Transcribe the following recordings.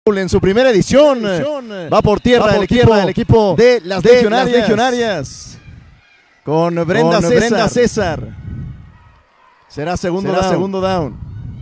En su primera edición va por tierra el equipo de las Legionarias con Brenda César. Será segundo down.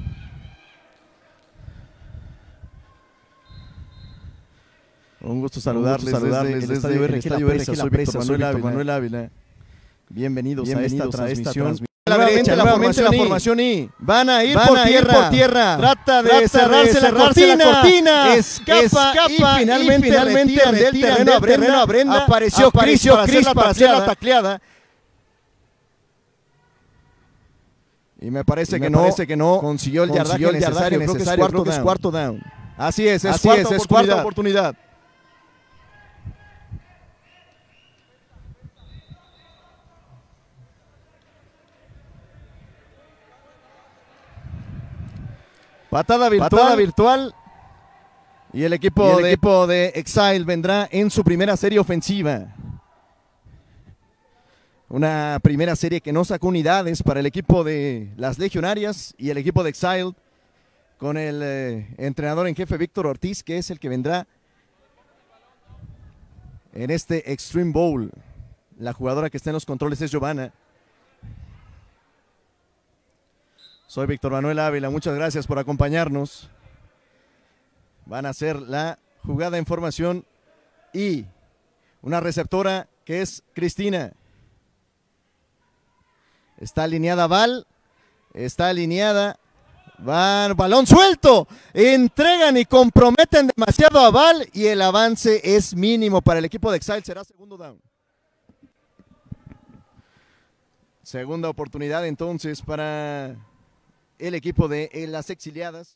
Un gusto saludarles desde el Estadio Presa. Soy Víctor Manuel Ávila. Bienvenidos a esta transmisión. Nuevamente la formación y van a ir por tierra. Trata de cerrarse la cortina. Escapa y finalmente retiran del terreno a Brenda. Apareció Chris para hacer la tacleada. Y me parece que no consiguió el yardaje necesario. Creo que es cuarto down. Así es cuarta oportunidad. Patada virtual. Y el equipo de Exile vendrá en su primera serie ofensiva. Una primera serie que no sacó unidades para el equipo de las Legionarias y el equipo de Exile, con el entrenador en jefe Víctor Ortiz, que es el que vendrá en este Extreme Bowl. La jugadora que está en los controles es Giovanna. Soy Víctor Manuel Ávila, muchas gracias por acompañarnos. Van a hacer la jugada en formación y una receptora que es Cristina. Está alineada Val, balón suelto, entregan y comprometen demasiado a Val y el avance es mínimo para el equipo de Exile, será segundo down. Segunda oportunidad entonces para el equipo de las exiliadas.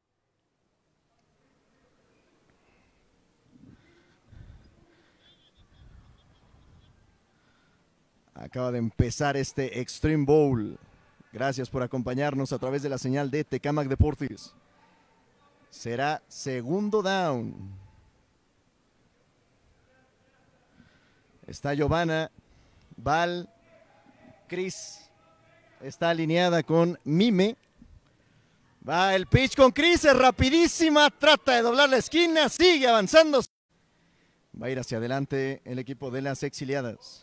Acaba de empezar este Extreme Bowl. Gracias por acompañarnos a través de la señal de Tecamac Deportes. Será segundo down. Está Giovanna, Val, Cris. Está alineada con Mime. Va el pitch con Cris, es rapidísima, trata de doblar la esquina, sigue avanzando. Va a ir hacia adelante el equipo de las exiliadas.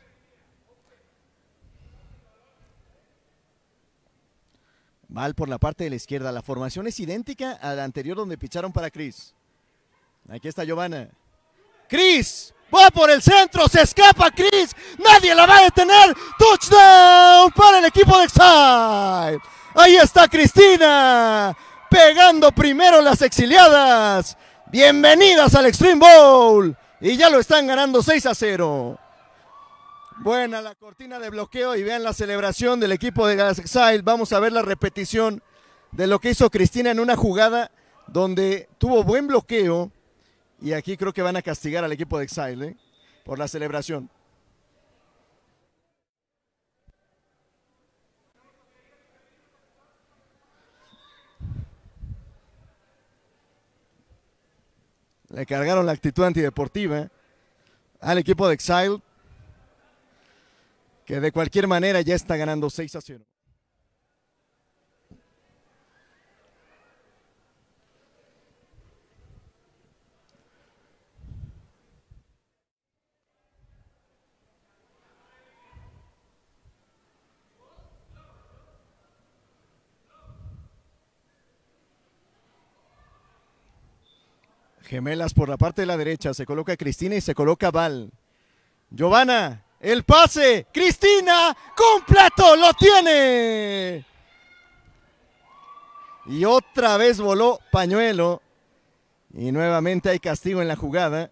Val por la parte de la izquierda, la formación es idéntica a la anterior donde picharon para Cris. Aquí está Giovanna. Cris, va por el centro, se escapa Cris, nadie la va a detener. Touchdown para el equipo de Exile. Ahí está Cristina, pegando primero las exiliadas. Bienvenidas al Extreme Bowl. Y ya lo están ganando 6-0. Buena la cortina de bloqueo y vean la celebración del equipo de las Exile. Vamos a ver la repetición de lo que hizo Cristina en una jugada donde tuvo buen bloqueo. Y aquí creo que van a castigar al equipo de Exile por la celebración. Le cargaron la actitud antideportiva al equipo de Exile, que de cualquier manera ya está ganando 6-0. Gemelas por la parte de la derecha, se coloca Cristina y se coloca Val. Giovanna, el pase, Cristina, completo, lo tiene. Y otra vez voló pañuelo. Y nuevamente hay castigo en la jugada.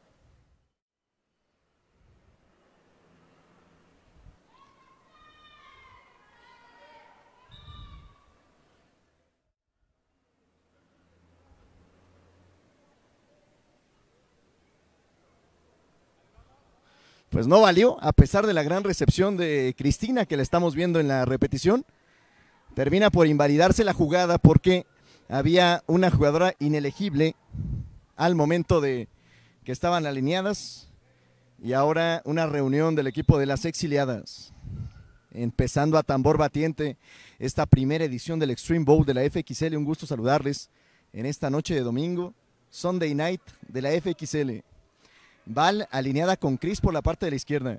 Pues no valió, a pesar de la gran recepción de Cristina que la estamos viendo en la repetición. Termina por invalidarse la jugada porque había una jugadora inelegible al momento de que estaban alineadas. Y ahora una reunión del equipo de las exiliadas. Empezando a tambor batiente esta primera edición del Extreme Bowl de la FXL. Un gusto saludarles en esta noche de domingo. Sunday Night de la FXL. Val alineada con Chris por la parte de la izquierda.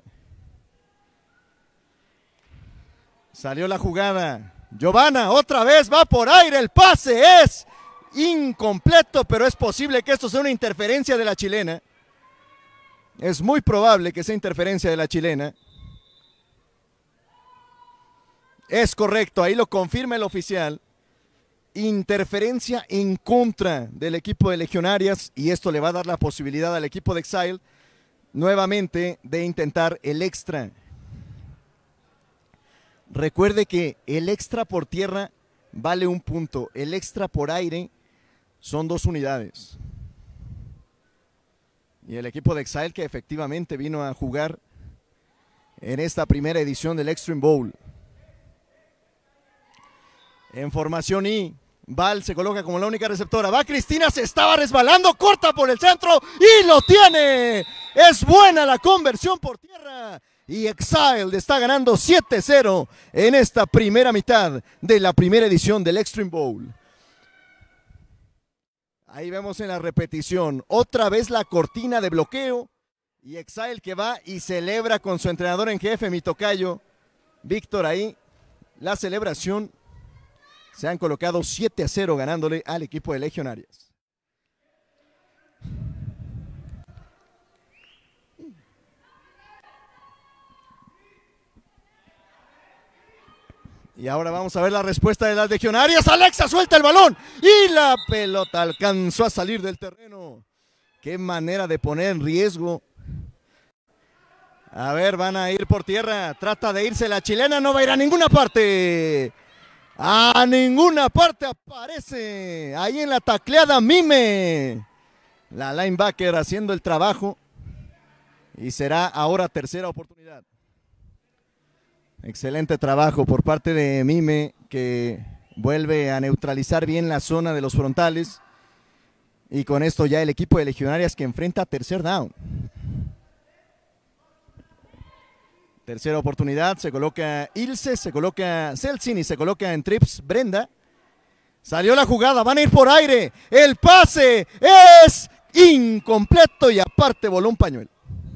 Salió la jugada. Giovanna otra vez va por aire. El pase es incompleto, pero es posible que esto sea una interferencia de la chilena. Es muy probable que sea interferencia de la chilena. Es correcto, ahí lo confirma el oficial. Interferencia en contra del equipo de Legionarias, y esto le va a dar la posibilidad al equipo de Exile nuevamente de intentar el extra. Recuerde que el extra por tierra vale 1 punto, el extra por aire son 2 unidades. Y el equipo de Exile que efectivamente vino a jugar en esta primera edición del Extreme Bowl. En formación I, Val se coloca como la única receptora. Va Cristina, se estaba resbalando, corta por el centro y lo tiene. Es buena la conversión por tierra. Y Exile está ganando 7-0 en esta primera mitad de la primera edición del Extreme Bowl. Ahí vemos en la repetición otra vez la cortina de bloqueo. Y Exile que va y celebra con su entrenador en jefe, mi tocayo, Víctor, ahí la celebración. Se han colocado 7-0 ganándole al equipo de Legionarias. Y ahora vamos a ver la respuesta de las Legionarias. Alexa suelta el balón y la pelota alcanzó a salir del terreno. Qué manera de poner en riesgo. A ver, van a ir por tierra. Trata de irse la chilena, no va a ir a ninguna parte. A ninguna parte aparece. Ahí en la tacleada Mime. La linebacker haciendo el trabajo. Y será ahora tercera oportunidad. Excelente trabajo por parte de Mime, que vuelve a neutralizar bien la zona de los frontales. Y con esto ya el equipo de Legionarias que enfrenta tercer down. Tercera oportunidad, se coloca Ilse, se coloca Celsin y se coloca en trips Brenda. Salió la jugada, van a ir por aire. El pase es incompleto y aparte voló un pañuelo.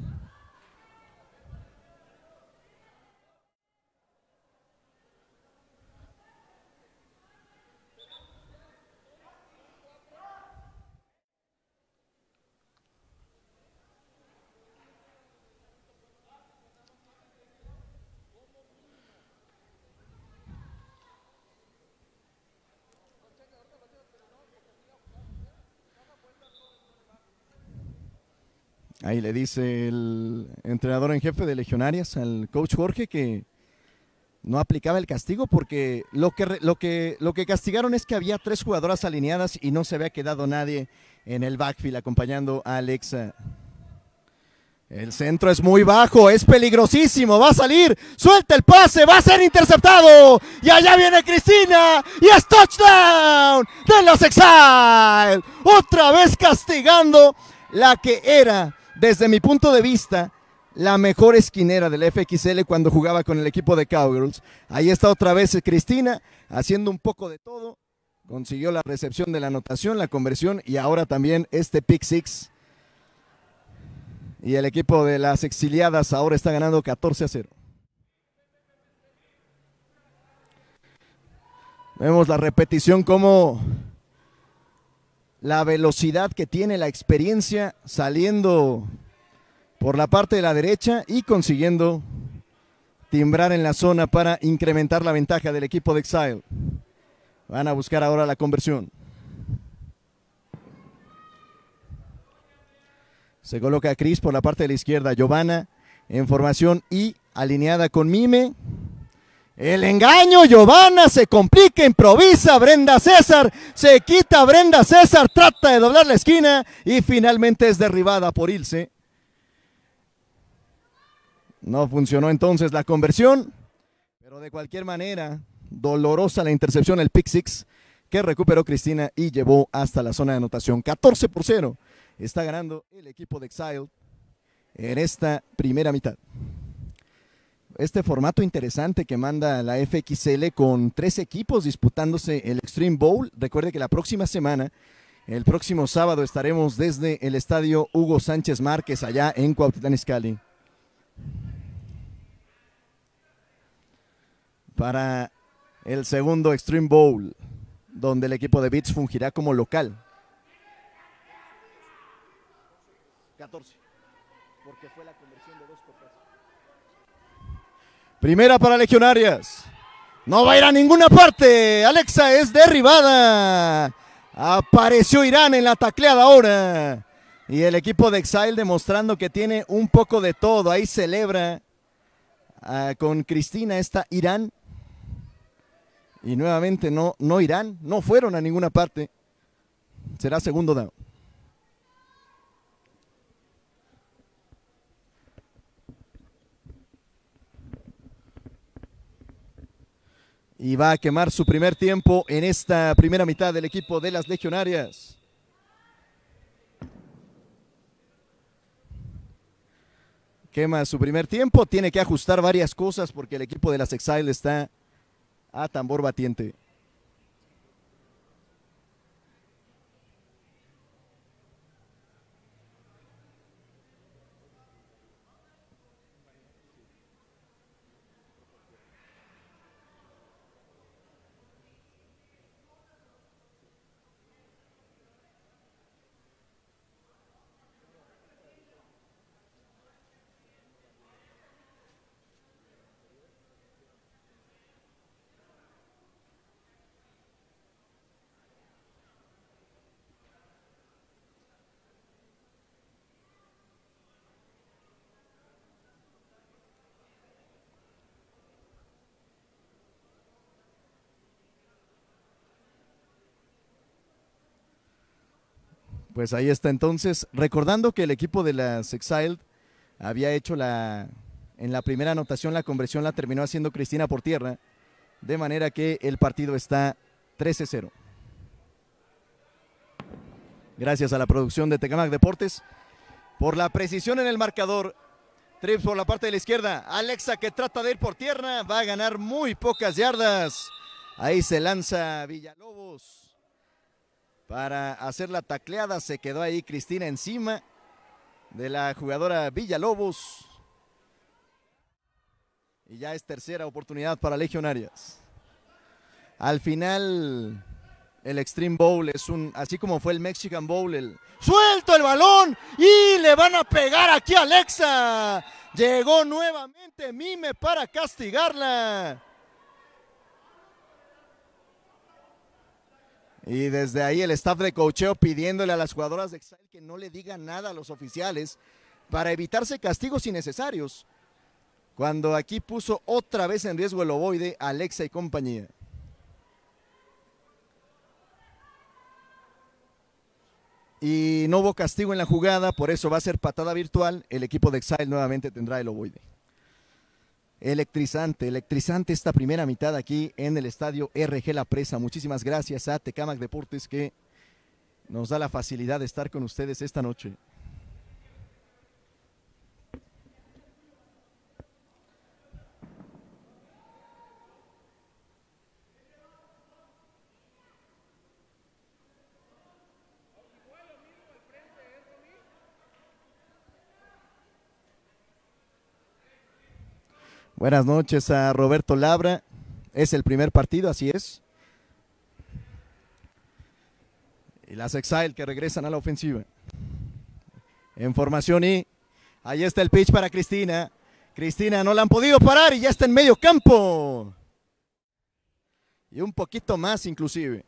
Ahí le dice el entrenador en jefe de Legionarias al coach Jorge que no aplicaba el castigo porque lo que castigaron es que había 3 jugadoras alineadas y no se había quedado nadie en el backfield acompañando a Alexa. El centro es muy bajo, es peligrosísimo, va a salir, suelta el pase, va a ser interceptado y allá viene Cristina y es touchdown de los Exile. Otra vez castigando la que era, desde mi punto de vista, la mejor esquinera del FXL cuando jugaba con el equipo de Cowgirls. Ahí está otra vez Cristina haciendo un poco de todo. Consiguió la recepción de la anotación, la conversión y ahora también este pick six. Y el equipo de las exiliadas ahora está ganando 14-0. Vemos la repetición como la velocidad que tiene, la experiencia saliendo por la parte de la derecha y consiguiendo timbrar en la zona para incrementar la ventaja del equipo de Exile. Van a buscar ahora la conversión. Se coloca Chris por la parte de la izquierda, Giovanna en formación y alineada con Mime. El engaño, Giovanna se complica, improvisa, Brenda César, se quita Brenda César, trata de doblar la esquina y finalmente es derribada por Ilse. No funcionó entonces la conversión, pero de cualquier manera, dolorosa la intercepción, el pick six que recuperó Cristina y llevó hasta la zona de anotación. 14-0 está ganando el equipo de Exile en esta primera mitad. Este formato interesante que manda la FXL con 3 equipos disputándose el Extreme Bowl. Recuerde que la próxima semana El próximo sábado estaremos desde el estadio Hugo Sánchez Márquez allá en Cuautitlán Izcalli para el segundo Extreme Bowl, donde el equipo de Beats fungirá como local. 14, porque fue la conversión de 2 copas. Primera para Legionarias. No va a ir a ninguna parte. Alexa es derribada. Apareció Irán en la tacleada ahora. Y el equipo de Exile demostrando que tiene un poco de todo. Ahí celebra con Cristina está Irán. Y nuevamente no Irán. No fueron a ninguna parte. Será segundo down. Y va a quemar su primer tiempo en esta primera mitad del equipo de las Legionarias. Quema su primer tiempo, tiene que ajustar varias cosas porque el equipo de las Exile está a tambor batiente. Pues ahí está entonces, recordando que el equipo de las Exiled había hecho en la primera anotación la conversión la terminó haciendo Cristina por tierra, de manera que el partido está 13-0. Gracias a la producción de Tecamac Deportes por la precisión en el marcador. Trips por la parte de la izquierda, Alexa que trata de ir por tierra, va a ganar muy pocas yardas. Ahí se lanza Villalobos para hacer la tacleada, se quedó ahí Cristina encima de la jugadora Villalobos. Y ya es tercera oportunidad para Legionarias. Al final, el Extreme Bowl es así como fue el Mexican Bowl, ¡suelto el balón! Y le van a pegar aquí a Alexa. Llegó nuevamente Mime para castigarla. Y desde ahí el staff de coacheo pidiéndole a las jugadoras de Exile que no le digan nada a los oficiales para evitarse castigos innecesarios. Cuando aquí puso otra vez en riesgo el ovoide Alexa y compañía. Y no hubo castigo en la jugada, por eso va a ser patada virtual. El equipo de Exile nuevamente tendrá el ovoide. Electrizante esta primera mitad aquí en el estadio RG La Presa. Muchísimas gracias a Tecamac Deportes que nos da la facilidad de estar con ustedes esta noche. Buenas noches a Roberto Labra. Es el primer partido, así es. Y las Exile que regresan a la ofensiva. En formación y ahí está el pitch para Cristina. Cristina no la han podido parar y ya está en medio campo. Y un poquito más inclusive.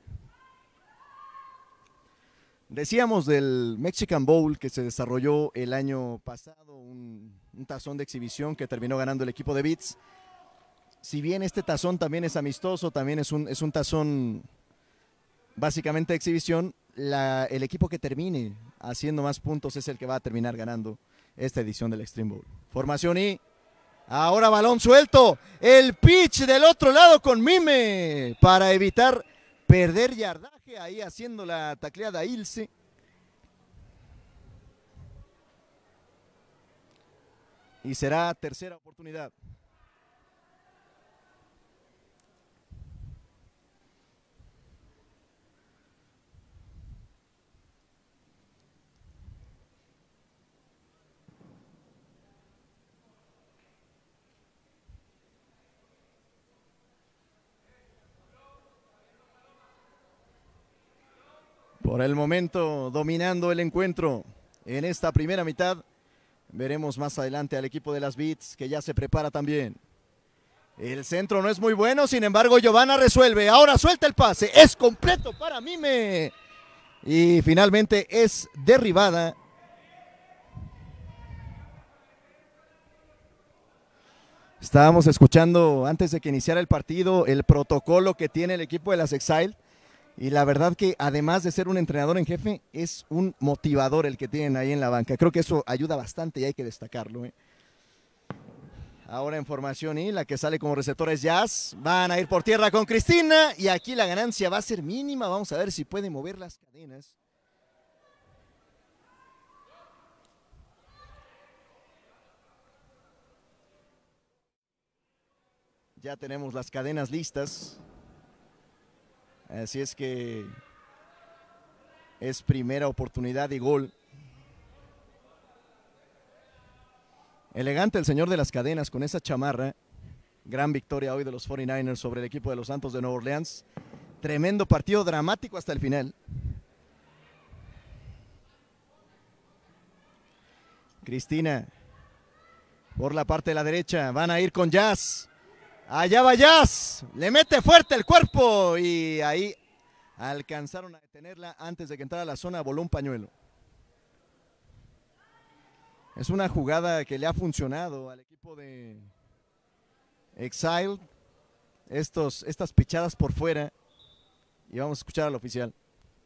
Decíamos del Mexican Bowl que se desarrolló el año pasado, un tazón de exhibición que terminó ganando el equipo de Beats. Si bien este tazón también es amistoso, también es un tazón básicamente de exhibición, el equipo que termine haciendo más puntos es el que va a terminar ganando esta edición del Extreme Bowl. Formación y ahora balón suelto, el pitch del otro lado con Mime para evitar perder yardaje, ahí haciendo la tacleada Ilse. Y será tercera oportunidad. Por el momento dominando el encuentro en esta primera mitad. Veremos más adelante al equipo de las Beats que ya se prepara también. El centro no es muy bueno, sin embargo Giovanna resuelve. Ahora suelta el pase, es completo para Mime. Y finalmente es derribada. Estábamos escuchando antes de que iniciara el partido el protocolo que tiene el equipo de las Exile. Y la verdad que además de ser un entrenador en jefe, es un motivador el que tienen ahí en la banca. Creo que eso ayuda bastante y hay que destacarlo. Ahora en formación y la que sale como receptora es Jazz. Van a ir por tierra con Cristina y aquí la ganancia va a ser mínima. Vamos a ver si puede mover las cadenas. Ya tenemos las cadenas listas. Así es que es primera oportunidad y gol. Elegante el señor de las cadenas con esa chamarra. Gran victoria hoy de los 49ers sobre el equipo de los Santos de Nueva Orleans. Tremendo partido, dramático hasta el final. Cristina por la parte de la derecha. Van a ir con Jazz. Allá va Jazz. Le mete fuerte el cuerpo y ahí alcanzaron a detenerla antes de que entrara a la zona. Voló un pañuelo. Es una jugada que le ha funcionado al equipo de Exile. Estas pichadas por fuera. Y vamos a escuchar al oficial.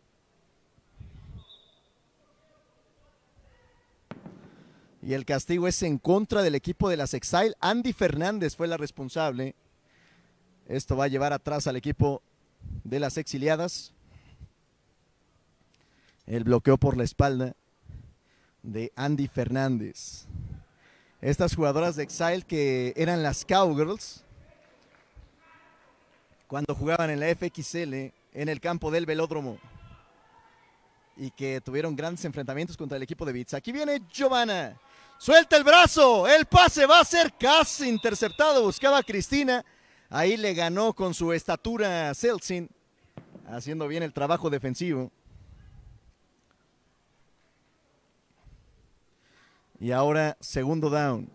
Y el castigo es en contra del equipo de las Exile. Andy Fernández fue la responsable. Esto va a llevar atrás al equipo de las exiliadas. El bloqueo por la espalda de Andy Fernández. Estas jugadoras de Exile que eran las Cowgirls cuando jugaban en la FXL en el campo del Velódromo y que tuvieron grandes enfrentamientos contra el equipo de Beats. Aquí viene Giovanna, suelta el brazo, el pase va a ser casi interceptado, buscaba a Cristina, ahí le ganó con su estatura Celsin, haciendo bien el trabajo defensivo. Y ahora segundo down.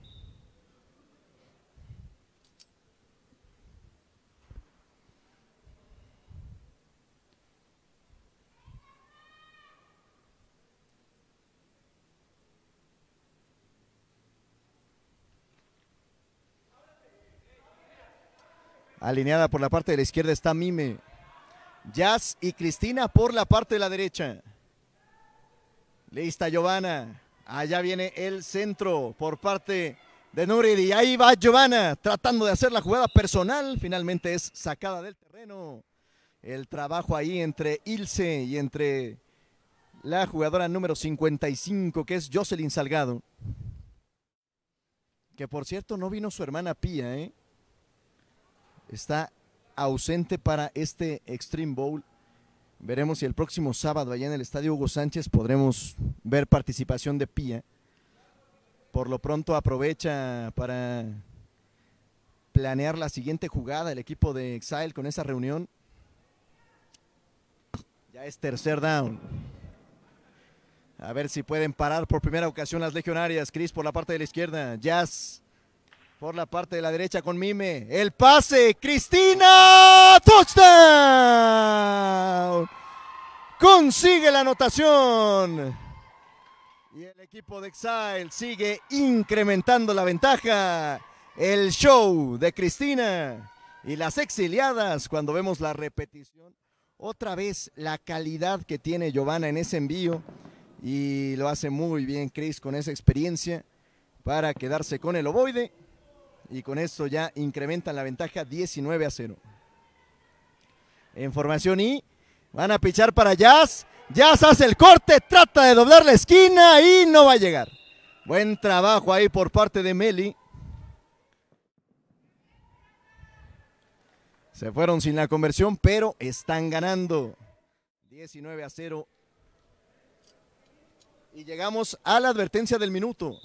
Alineada por la parte de la izquierda está Mime. Jazz y Cristina por la parte de la derecha. Lista Giovanna. Allá viene el centro por parte de Nurid. Y ahí va Giovanna tratando de hacer la jugada personal. Finalmente es sacada del terreno. El trabajo ahí entre Ilse y entre la jugadora número 55 que es Jocelyn Salgado. Que por cierto no vino su hermana Pía, ¿eh? Está ausente para este Extreme Bowl. Veremos si el próximo sábado allá en el estadio Hugo Sánchez podremos ver participación de Pía. Por lo pronto aprovecha para planear la siguiente jugada el equipo de Exile con esa reunión. Ya es tercer down. A ver si pueden parar por primera ocasión las legionarias. Chris por la parte de la izquierda. Jazz por la parte de la derecha con Mime. El pase. Cristina. Touchdown. Consigue la anotación. Y el equipo de Exile sigue incrementando la ventaja. El show de Cristina y las exiliadas cuando vemos la repetición. Otra vez la calidad que tiene Giovanna en ese envío. Y lo hace muy bien Chris con esa experiencia para quedarse con el ovoide. Y con esto ya incrementan la ventaja 19-0. En formación y van a pichar para Jazz. Jazz hace el corte, trata de doblar la esquina y no va a llegar. Buen trabajo ahí por parte de Meli. Se fueron sin la conversión, pero están ganando 19-0. Y llegamos a la advertencia del minuto.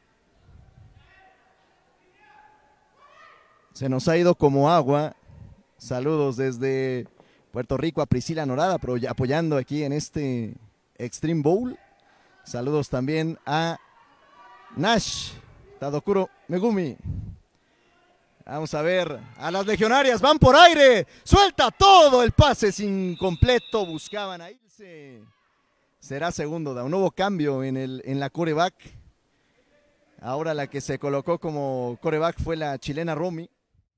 Se nos ha ido como agua Saludos desde Puerto Rico a Priscila Norada, apoyando aquí en este Extreme Bowl. Saludos también a Nash, Tadokuro Megumi. Vamos a ver a las legionarias, van por aire, suelta todo, el pase es incompleto, buscaban a irse. Será segundo down, nuevo cambio en la quarterback. Ahora la que se colocó como quarterback fue la chilena Romy.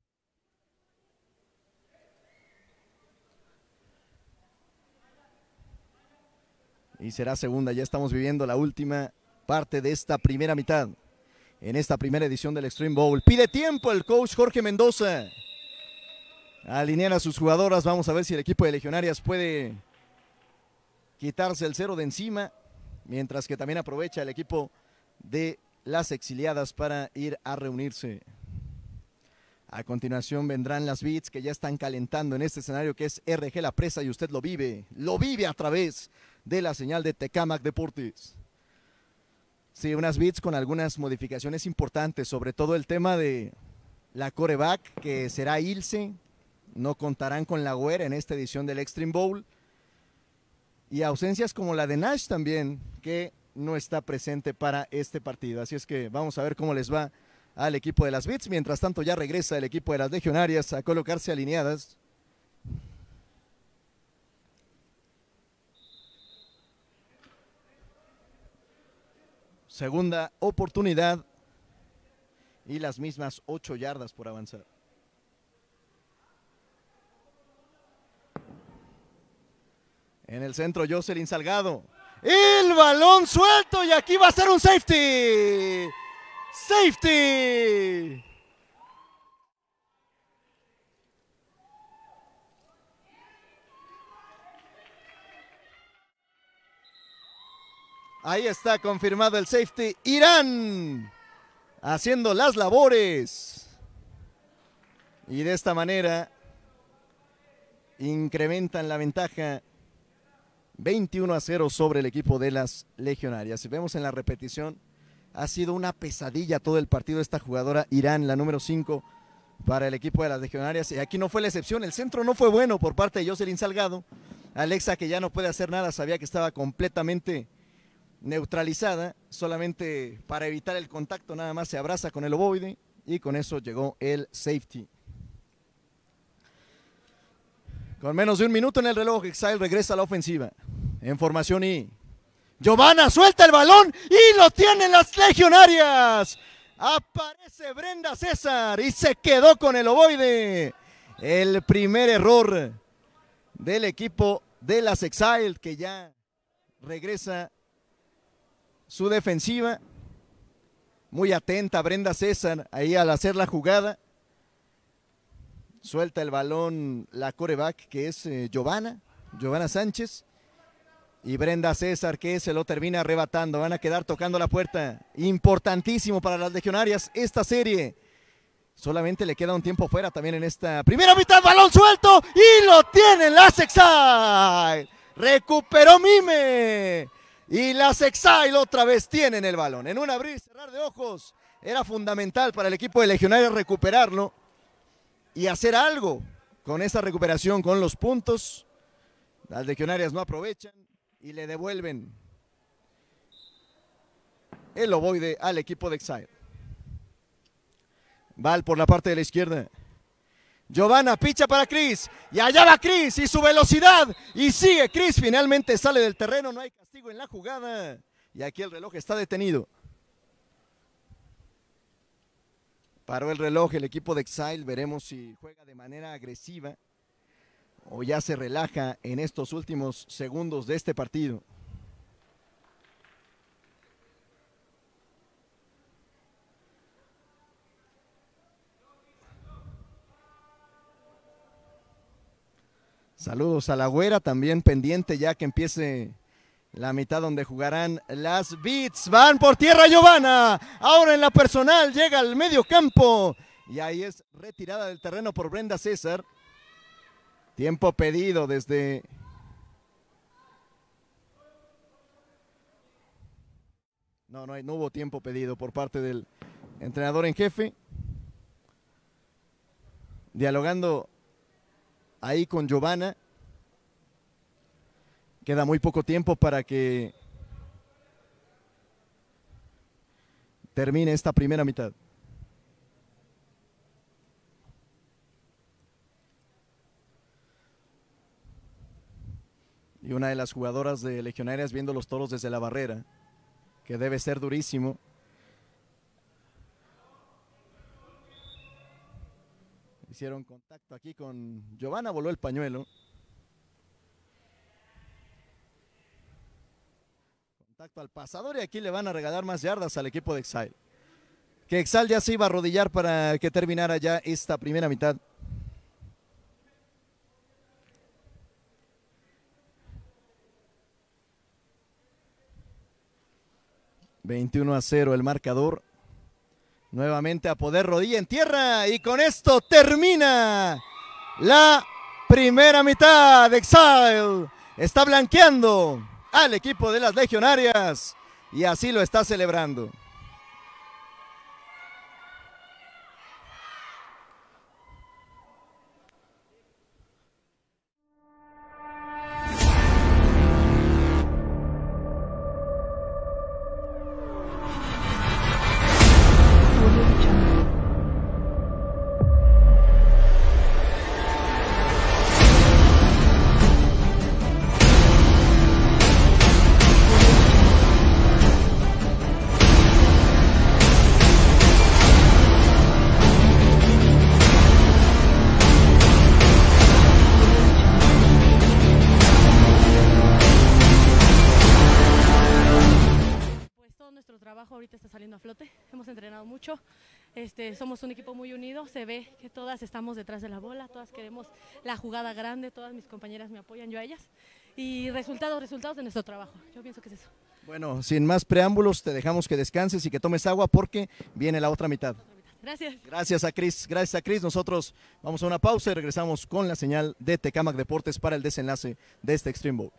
Y será segunda, ya estamos viviendo la última parte de esta primera mitad. En esta primera edición del Extreme Bowl. Pide tiempo el coach Jorge Mendoza. Alinear a sus jugadoras. Vamos a ver si el equipo de legionarias puede quitarse el cero de encima. Mientras que también aprovecha el equipo de las exiliadas para ir a reunirse. A continuación vendrán las beats que ya están calentando en este escenario que es RG La Presa y usted lo vive a través de la señal de Tecamac Deportes. Sí, unas beats con algunas modificaciones importantes, sobre todo el tema de la quarterback, que será Ilse, no contarán con la güera en esta edición del Extreme Bowl, y ausencias como la de Nash también, que no está presente para este partido, así es que vamos a ver cómo les va al equipo de las beats. Mientras tanto ya regresa el equipo de las legionarias a colocarse alineadas. Segunda oportunidad y las mismas 8 yardas por avanzar. En el centro Jocelyn Salgado. El balón suelto y aquí va a ser un safety. Safety. Ahí está confirmado el safety. Irán haciendo las labores. Y de esta manera incrementan la ventaja 21-0 sobre el equipo de las legionarias. Si vemos en la repetición, ha sido una pesadilla todo el partido esta jugadora Irán, la número 5 para el equipo de las legionarias. Y aquí no fue la excepción. El centro no fue bueno por parte de Jocelyn Salgado. Alexa, que ya no puede hacer nada, sabía que estaba completamente neutralizada, solamente para evitar el contacto nada más se abraza con el ovoide y con eso llegó el safety. Con menos de un minuto en el reloj, Exile regresa a la ofensiva en formación y Giovanna suelta el balón y lo tienen las legionarias. Aparece Brenda César y se quedó con el ovoide. El primer error del equipo de las Exile, que ya regresa su defensiva. Muy atenta Brenda César ahí al hacer la jugada. Suelta el balón la quarterback, que es Giovanna Sánchez. Y Brenda César, que se lo termina arrebatando. Van a quedar tocando la puerta. Importantísimo para las legionarias esta serie. Solamente le queda un tiempo fuera también en esta primera mitad. Balón suelto y lo tienen las Exile. Recuperó Mime. Y las Exile otra vez tienen el balón. En un abrir y cerrar de ojos era fundamental para el equipo de legionarios recuperarlo y hacer algo con esa recuperación, con los puntos. Las legionarias no aprovechan y le devuelven el ovoide al equipo de Exile. Val por la parte de la izquierda. Giovanna picha para Chris y allá va Chris y su velocidad y sigue Chris, finalmente sale del terreno, no hay castigo en la jugada y aquí el reloj está detenido. Paró el reloj el equipo de Exile, veremos si juega de manera agresiva o ya se relaja en estos últimos segundos de este partido. Saludos a la güera, también pendiente ya que empiece la mitad donde jugarán las Beats. Van por tierra Giovanna, ahora en la personal, llega al medio campo y ahí es retirada del terreno por Brenda César. Tiempo pedido desde... No hubo tiempo pedido por parte del entrenador en jefe. Dialogando ahí con Giovanna. Queda muy poco tiempo para que termine esta primera mitad. Y una de las jugadoras de Legionarias viendo los toros desde la barrera, que debe ser durísimo. Hicieron contacto aquí con Giovanna, voló el pañuelo. Contacto al pasador y aquí le van a regalar más yardas al equipo de Exile. Que Exile ya se iba a arrodillar para que terminara ya esta primera mitad. ...21-0 el marcador. Nuevamente a poder rodilla en tierra y con esto termina la primera mitad. Exile está blanqueando al equipo de las Legionarias y así lo está celebrando. Ahorita está saliendo a flote, hemos entrenado mucho, somos un equipo muy unido, se ve que todas estamos detrás de la bola, todas queremos la jugada grande, todas mis compañeras me apoyan, yo a ellas, y resultados de nuestro trabajo, yo pienso que es eso. Bueno, sin más preámbulos, te dejamos que descanses y que tomes agua porque viene la otra mitad. Gracias. Gracias a Cris, nosotros vamos a una pausa y regresamos con la señal de Tecámac Deportes para el desenlace de este Extreme Bowl.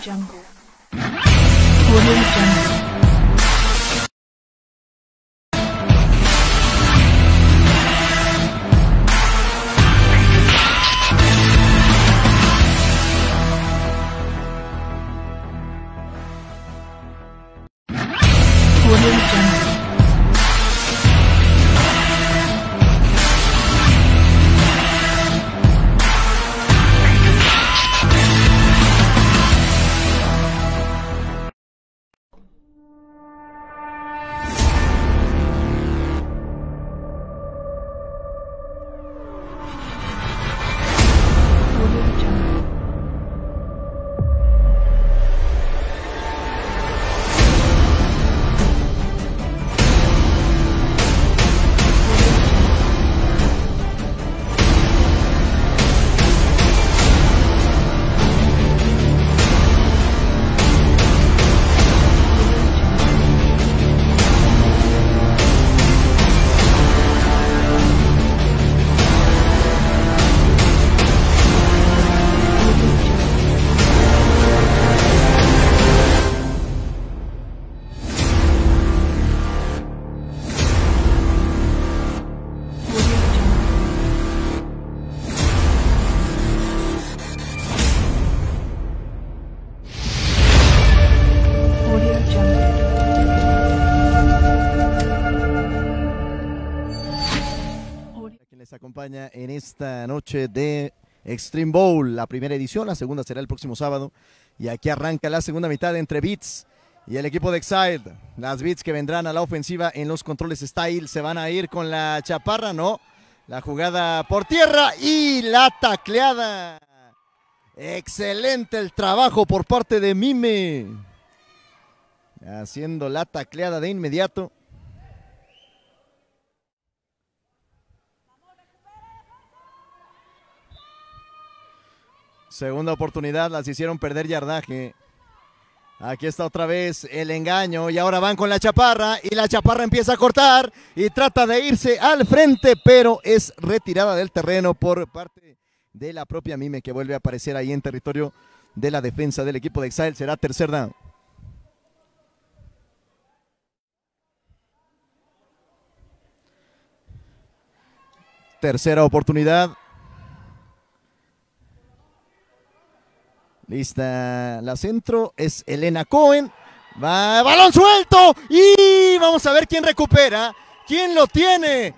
Jungle. Audio Jungle. Audio Jungle. Acompaña en esta noche de Extreme Bowl, la primera edición, la segunda será el próximo sábado, y aquí arranca la segunda mitad entre Beats y el equipo de Exile. Las Beats que vendrán a la ofensiva en los controles Style se van a ir con la chaparra, no, la jugada por tierra y la tacleada. Excelente el trabajo por parte de Mime, haciendo la tacleada de inmediato. Segunda oportunidad, las hicieron perder yardaje. Aquí está otra vez el engaño y ahora van con la chaparra y la chaparra empieza a cortar y trata de irse al frente, pero es retirada del terreno por parte de la propia Mime, que vuelve a aparecer ahí en territorio de la defensa del equipo de Exile. Será tercer down. Tercera oportunidad. Lista la centro, es Elena Cohen. Va, balón suelto y vamos a ver quién recupera. ¿Quién lo tiene?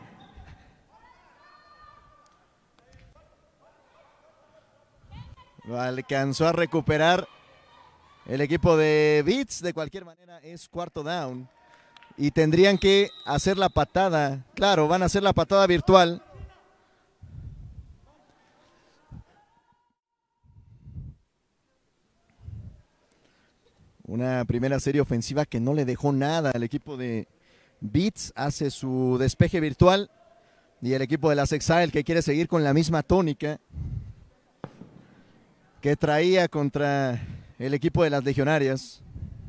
Alcanzó a recuperar el equipo de Beats. De cualquier manera es cuarto down. Y tendrían que hacer la patada. Claro, van a hacer la patada virtual. Una primera serie ofensiva que no le dejó nada al equipo de Beats. Hace su despeje virtual. Y el equipo de las Exile, que quiere seguir con la misma tónica que traía contra el equipo de las Legionarias.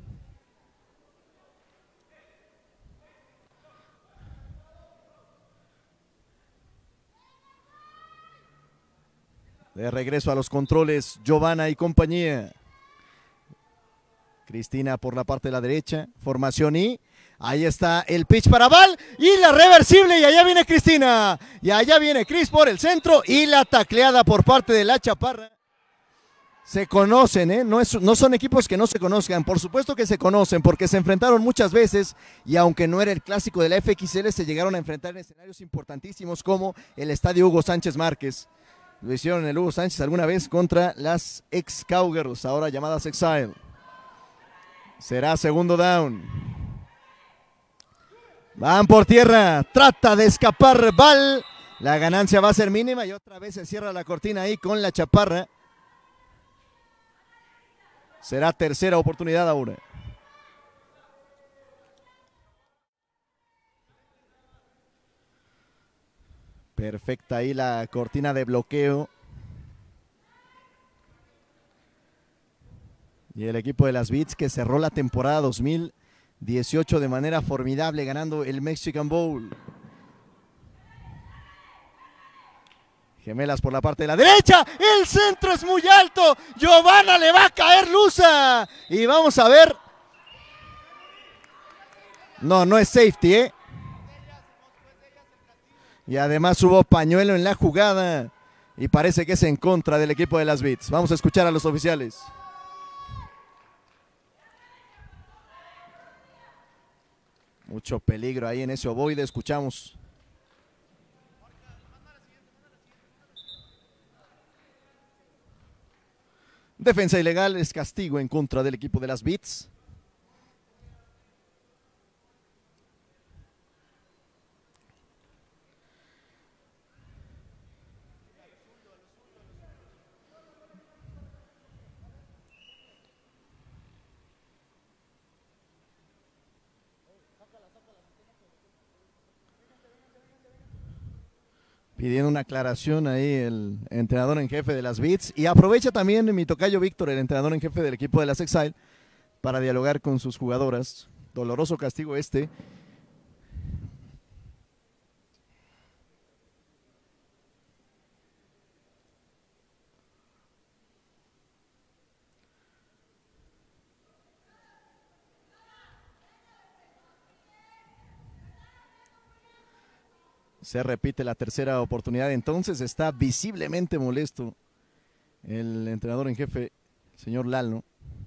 De regreso a los controles, Giovanna y compañía. Cristina por la parte de la derecha, formación y ahí está el pitch para Val y la reversible y allá viene Cristina y allá viene Cris por el centro y la tacleada por parte de la chaparra. Se conocen, no son equipos que no se conozcan, por supuesto que se conocen porque se enfrentaron muchas veces y aunque no era el clásico de la FXL se llegaron a enfrentar en escenarios importantísimos como el estadio Hugo Sánchez Márquez. Lo hicieron el Hugo Sánchez alguna vez contra las ex Cowgirls, ahora llamadas Exile. Será segundo down. Van por tierra. Trata de escapar Val. La ganancia va a ser mínima y otra vez se cierra la cortina ahí con la chaparra. Será tercera oportunidad ahora. Perfecta ahí la cortina de bloqueo. Y el equipo de las Beats que cerró la temporada 2018 de manera formidable ganando el Mexican Bowl. Gemelas por la parte de la derecha. El centro es muy alto. Giovanna le va a caer lusa. Y vamos a ver. No, no es safety, ¿eh? Y además hubo pañuelo en la jugada. Y parece que es en contra del equipo de las Beats. Vamos a escuchar a los oficiales. Mucho peligro ahí en ese ovoide. Escuchamos. Defensa ilegal, es castigo en contra del equipo de las Beats. Pidiendo una aclaración ahí el entrenador en jefe de las Beats. Y aprovecha también mi tocayo Víctor, el entrenador en jefe del equipo de las Exile, para dialogar con sus jugadoras. Doloroso castigo este. Se repite la tercera oportunidad, entonces está visiblemente molesto el entrenador en jefe, señor Lalo,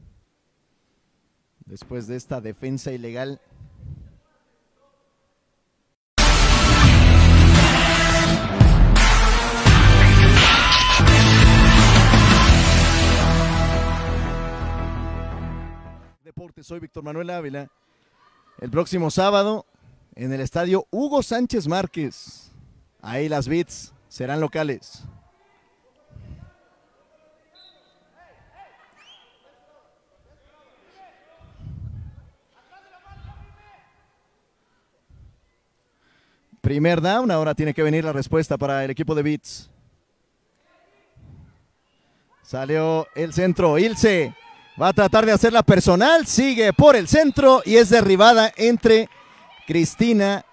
después de esta defensa ilegal. Deportes, soy Víctor Manuel Ávila. El próximo sábado en el estadio Hugo Sánchez Márquez. Ahí las Beats serán locales. Primer down, ahora tiene que venir la respuesta para el equipo de Beats. Salió el centro, Ilse va a tratar de hacerla personal, sigue por el centro y es derribada entre Cristina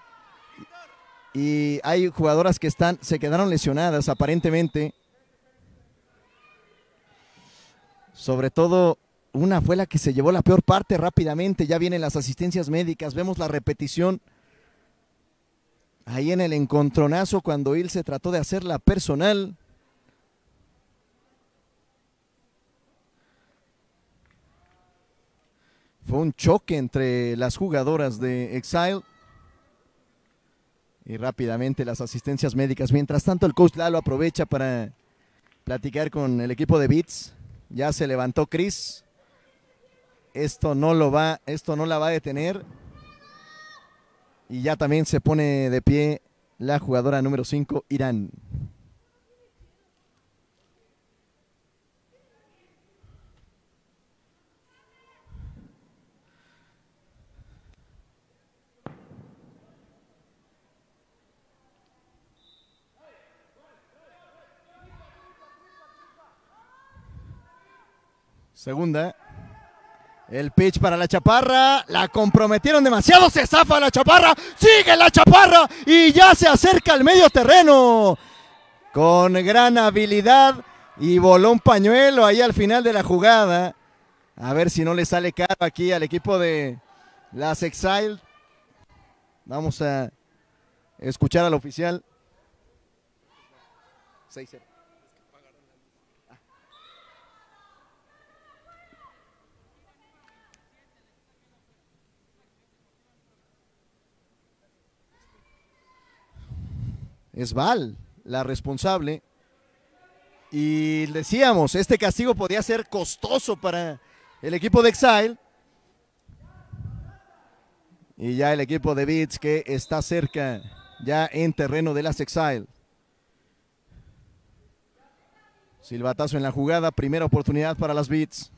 y hay jugadoras que se quedaron lesionadas aparentemente. Sobre todo una fue la que se llevó la peor parte rápidamente. Ya vienen las asistencias médicas, vemos la repetición ahí en el encontronazo cuando Ilse trató de hacerla personal. Fue un choque entre las jugadoras de Exile y rápidamente las asistencias médicas. Mientras tanto, el coach Lalo aprovecha para platicar con el equipo de Beats. Ya se levantó Chris. Esto no la va a detener. Y ya también se pone de pie la jugadora número 5, Irán. Segunda. El pitch para la Chaparra. La comprometieron demasiado. Se zafa la Chaparra. Sigue la Chaparra. Y ya se acerca al medio terreno. Con gran habilidad. Y voló un pañuelo ahí al final de la jugada. A ver si no le sale caro aquí al equipo de las Exile. Vamos a escuchar al oficial. 6-0. Es Val la responsable. Y decíamos, este castigo podía ser costoso para el equipo de Exile. Y ya el equipo de Beats que está cerca, ya en terreno de las Exile. Silbatazo en la jugada, primera oportunidad para las Beats.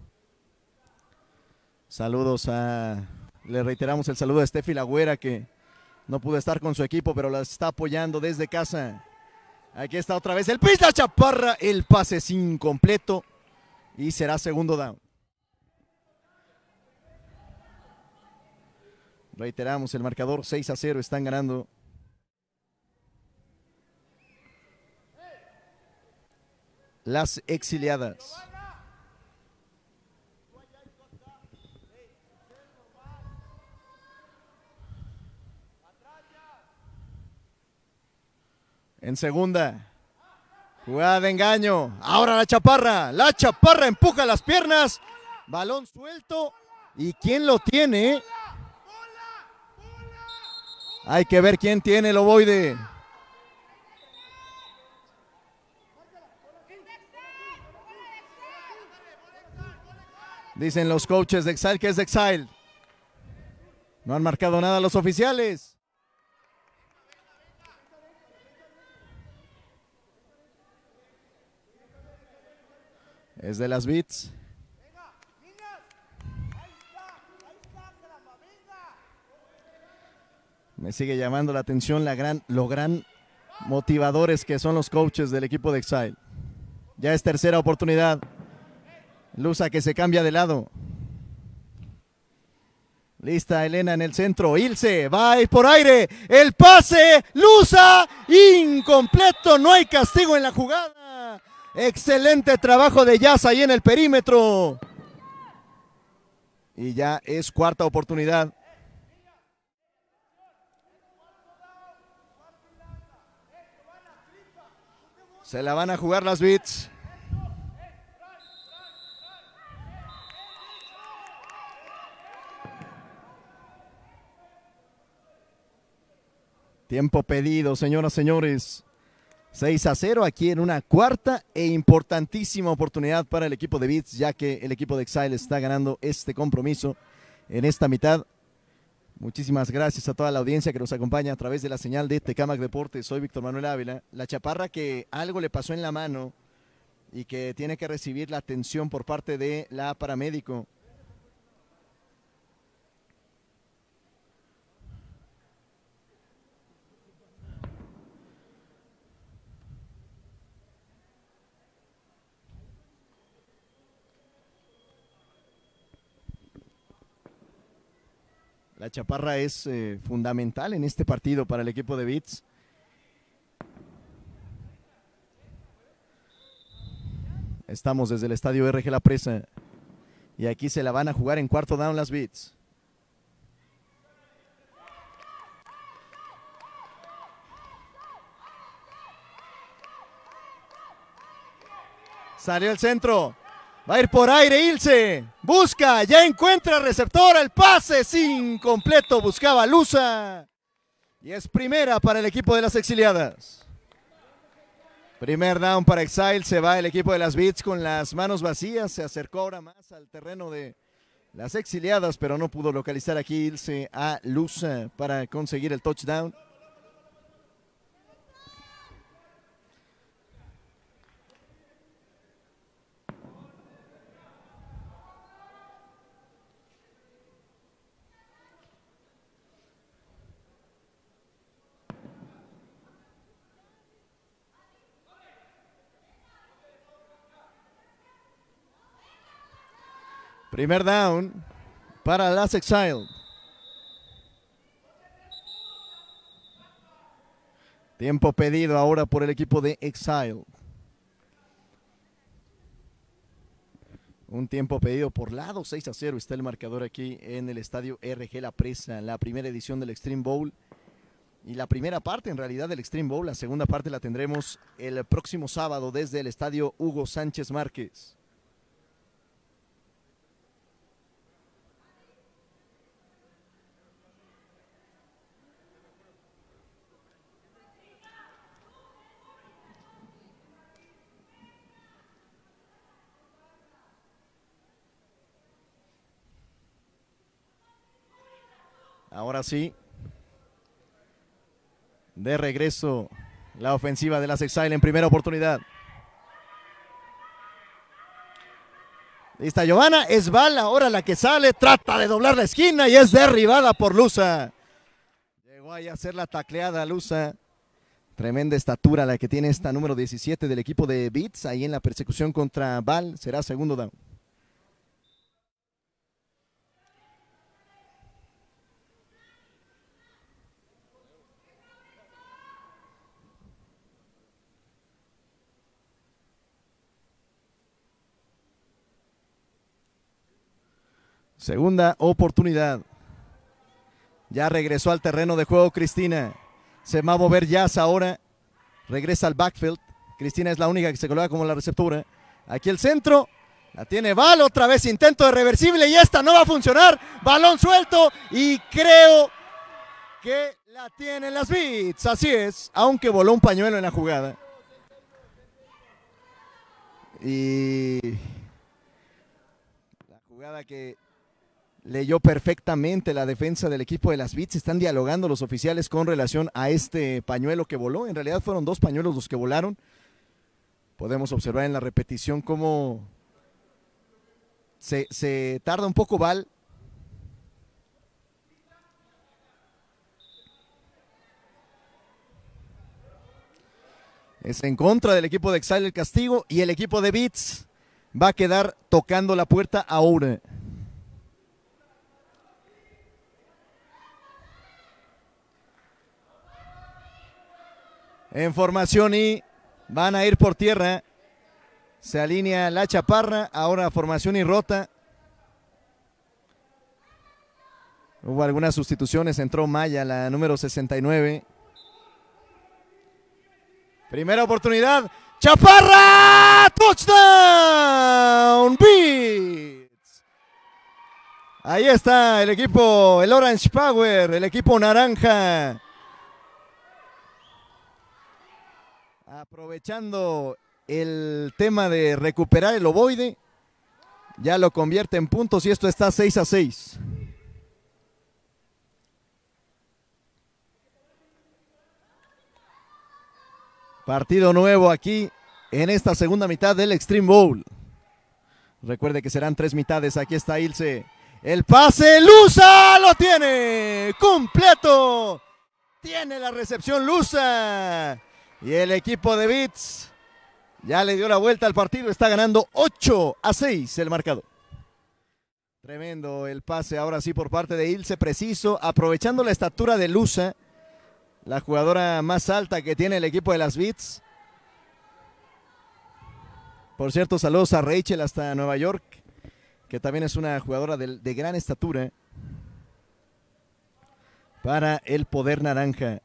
Saludos le reiteramos el saludo a Steffi Lagüera, que no pudo estar con su equipo, pero la está apoyando desde casa. Aquí está otra vez el pitch, la Chaparra, el pase es incompleto y será segundo down. Reiteramos el marcador, 6-0, están ganando. las exiliadas. En segunda, jugada de engaño. Ahora la Chaparra empuja las piernas. Balón suelto. ¿Y quién lo tiene? Hay que ver quién tiene el ovoide. Dicen los coaches de Exile que es de Exile. No han marcado nada los oficiales. Es de las Beats. Me sigue llamando la atención lo gran motivadores que son los coaches del equipo de Exile. Ya es tercera oportunidad. Lusa que se cambia de lado. Lista Elena en el centro. Ilse va a ir por aire. El pase. Lusa. Incompleto. No hay castigo en la jugada. Excelente trabajo de Jazz ahí en el perímetro. Y ya es cuarta oportunidad. Se la van a jugar las Beats. Tiempo pedido, señoras y señores. 6-0 aquí en una cuarta e importantísima oportunidad para el equipo de Beats, ya que el equipo de Exile está ganando este compromiso en esta mitad. Muchísimas gracias a toda la audiencia que nos acompaña a través de la señal de Tecamac Deportes. Soy Víctor Manuel Ávila. La Chaparra que algo le pasó en la mano y que tiene que recibir la atención por parte de la paramédico. La Chaparra es fundamental en este partido para el equipo de Beats. Estamos desde el estadio RG La Presa y aquí se la van a jugar en cuarto down las Beats. Salió el centro. Va a ir por aire Ilse. Busca, ya encuentra receptor. El pase es incompleto. Buscaba Lusa. Y es primera para el equipo de las exiliadas. Primer down para Exile. Se va el equipo de las Beats con las manos vacías. Se acercó ahora más al terreno de las exiliadas, pero no pudo localizar aquí Ilse a Lusa para conseguir el touchdown. Primer down para las Exile. Tiempo pedido ahora por el equipo de Exile. Un tiempo pedido por lado. 6-0 está el marcador aquí en el estadio RG La Presa. La primera edición del Extreme Bowl. Y la primera parte en realidad del Extreme Bowl. La segunda parte la tendremos el próximo sábado desde el estadio Hugo Sánchez Márquez. Ahora sí, de regreso la ofensiva de las Exile en primera oportunidad. Lista Giovanna, es Val ahora la que sale, trata de doblar la esquina y es derribada por Lusa. Llegó ahí a hacer la tacleada Lusa. Tremenda estatura la que tiene esta número 17 del equipo de Beats, ahí en la persecución contra Val, será segundo down. Segunda oportunidad. Ya regresó al terreno de juego Cristina. Se va a mover Jazz ahora. Regresa al backfield. Cristina es la única que se coloca como la receptora. Aquí el centro. La tiene Val. Otra vez intento de reversible y esta no va a funcionar. Balón suelto y creo que la tienen las Beats. Así es. Aunque voló un pañuelo en la jugada. Y la jugada que leyó perfectamente la defensa del equipo de las Beats. Están dialogando los oficiales con relación a este pañuelo que voló. En realidad fueron dos pañuelos los que volaron. Podemos observar en la repetición cómo se tarda un poco Val. Es en contra del equipo de Exile el castigo y el equipo de Beats va a quedar tocando la puerta ahora. En formación y van a ir por tierra. Se alinea la chaparra. Ahora formación y rota. Hubo algunas sustituciones. Entró Maya, la número 69. Primera oportunidad. ¡Chaparra! ¡Touchdown! Beats. Ahí está el equipo, el Orange Power, el equipo naranja. Aprovechando el tema de recuperar el ovoide, ya lo convierte en puntos y esto está 6-6. Partido nuevo aquí en esta segunda mitad del Extreme Bowl. Recuerde que serán 3 mitades. Aquí está Ilse. El pase, Lusa lo tiene. Completo. Tiene la recepción Lusa. Y el equipo de Beats ya le dio la vuelta al partido. Está ganando 8-6 el marcador. Tremendo el pase ahora sí por parte de Ilse. Preciso. Aprovechando la estatura de Lusa. La jugadora más alta que tiene el equipo de las Beats. Por cierto, saludos a Rachel hasta Nueva York, que también es una jugadora de gran estatura para el poder naranja.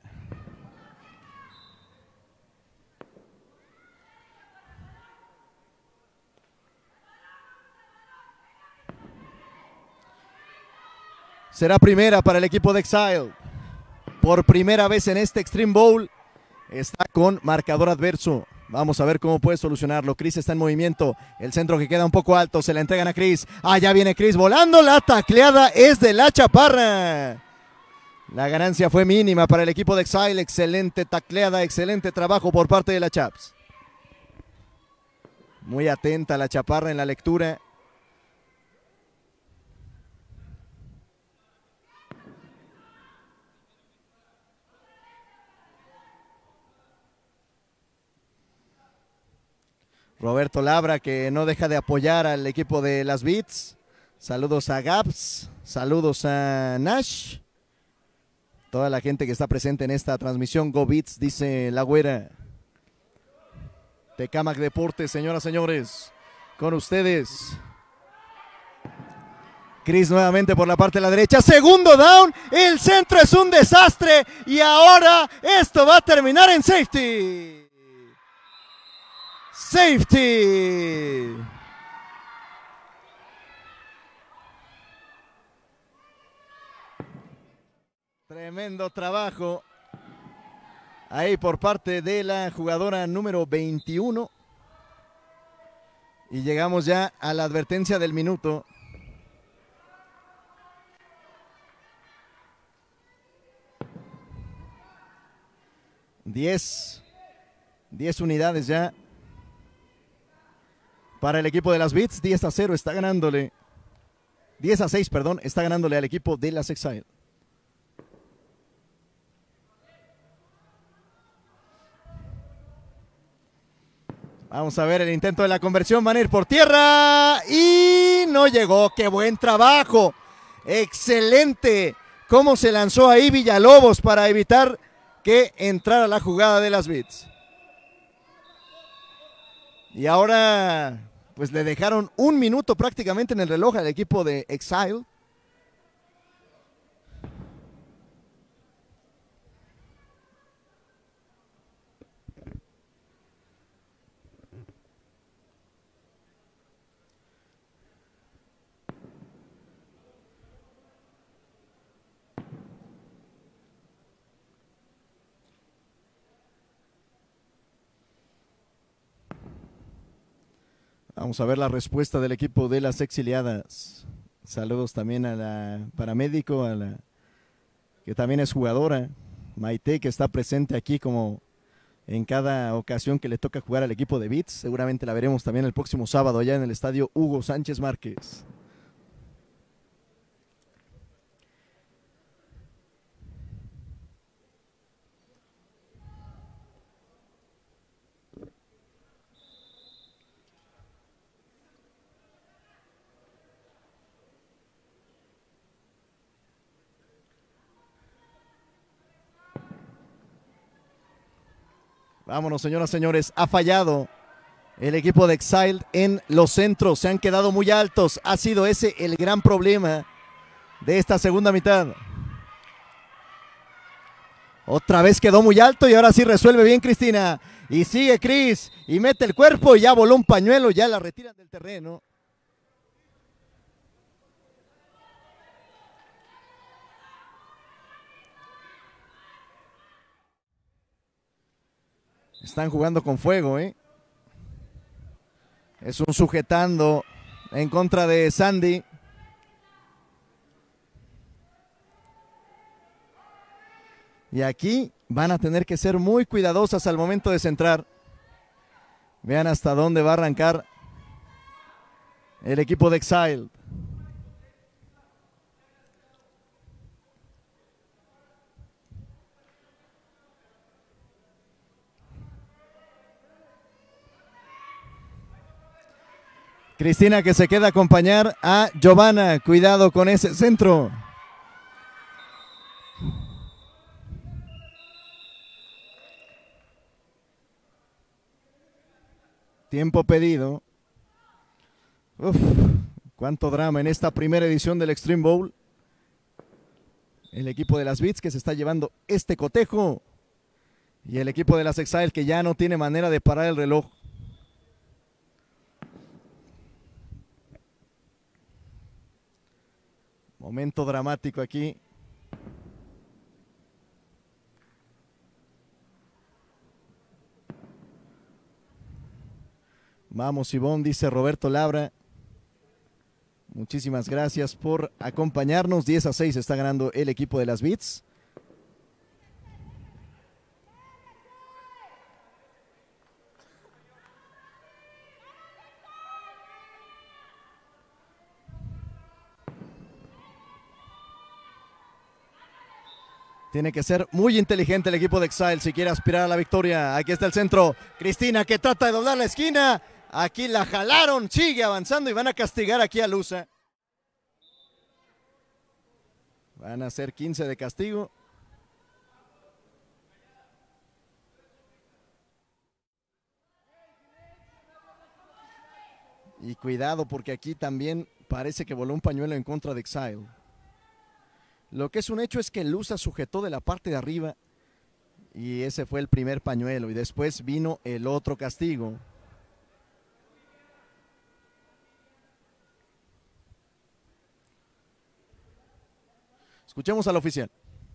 Será primera para el equipo de Exile. Por primera vez en este Extreme Bowl está con marcador adverso. Vamos a ver cómo puede solucionarlo. Chris está en movimiento. El centro que queda un poco alto. Se la entregan a Chris. Allá viene Chris volando. La tacleada es de la chaparra. La ganancia fue mínima para el equipo de Exile. Excelente tacleada. Excelente trabajo por parte de la Chaps. Muy atenta la chaparra en la lectura. Roberto Labra, que no deja de apoyar al equipo de las Beats. Saludos a Gaps, saludos a Nash. Toda la gente que está presente en esta transmisión. Go Beats, dice la güera. Tecamac Deportes, señoras, señores. Con ustedes. Chris nuevamente por la parte de la derecha. Segundo down. El centro es un desastre. Y ahora esto va a terminar en safety. Safety. Tremendo trabajo ahí por parte de la jugadora número 21. Y llegamos ya a la advertencia del minuto. Diez unidades ya para el equipo de las Beats. 10-0 está ganándole. 10-6, perdón, está ganándole al equipo de las Exile. Vamos a ver el intento de la conversión. Van a ir por tierra y no llegó. ¡Qué buen trabajo! Excelente cómo se lanzó ahí Villalobos para evitar que entrara la jugada de las Beats. Y ahora pues le dejaron un minuto prácticamente en el reloj al equipo de Exile. Vamos a ver la respuesta del equipo de las exiliadas. Saludos también a la paramédico, a la que también es jugadora, Maite, que está presente aquí como en cada ocasión que le toca jugar al equipo de Beats. Seguramente la veremos también el próximo sábado allá en el estadio Hugo Sánchez Márquez. Vámonos, señoras, señores. Ha fallado el equipo de Exile en los centros. Se han quedado muy altos. Ha sido ese el gran problema de esta segunda mitad. Otra vez quedó muy alto y ahora sí resuelve bien Cristina. Y sigue Cris y mete el cuerpo y ya voló un pañuelo. Ya la retiran del terreno. Están jugando con fuego, ¿eh? Es un sujetando en contra de Sandy. Y aquí van a tener que ser muy cuidadosas al momento de centrar. Vean hasta dónde va a arrancar el equipo de Exile. Cristina, que se queda a acompañar a Giovanna. Cuidado con ese centro. Tiempo pedido. Uf, cuánto drama en esta primera edición del Extreme Bowl. El equipo de las Beats que se está llevando este cotejo. Y el equipo de las Exile que ya no tiene manera de parar el reloj. Momento dramático aquí. Vamos, Ivonne, dice Roberto Labra. Muchísimas gracias por acompañarnos. 10-6 está ganando el equipo de las Beats. Tiene que ser muy inteligente el equipo de Exile si quiere aspirar a la victoria. Aquí está el centro. Cristina que trata de doblar la esquina. Aquí la jalaron. Sigue avanzando y van a castigar aquí a Lusa. Van a ser 15 de castigo. Y cuidado porque aquí también parece que voló un pañuelo en contra de Exile. Lo que es un hecho es que Lusa sujetó de la parte de arriba y ese fue el primer pañuelo y después vino el otro castigo. Escuchemos al oficial.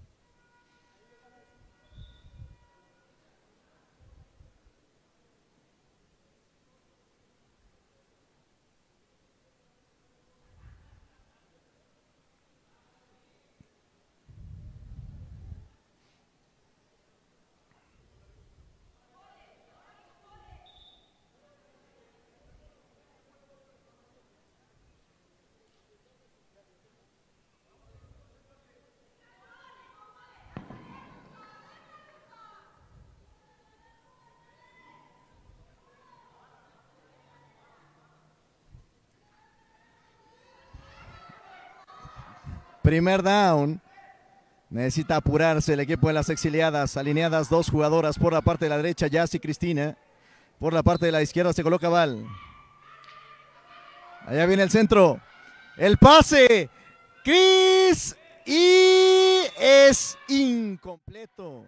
Primer down. Necesita apurarse el equipo de las exiliadas. Alineadas dos jugadoras por la parte de la derecha, Jazz y Cristina. Por la parte de la izquierda se coloca Val. Allá viene el centro. El pase. Chris. Y es incompleto.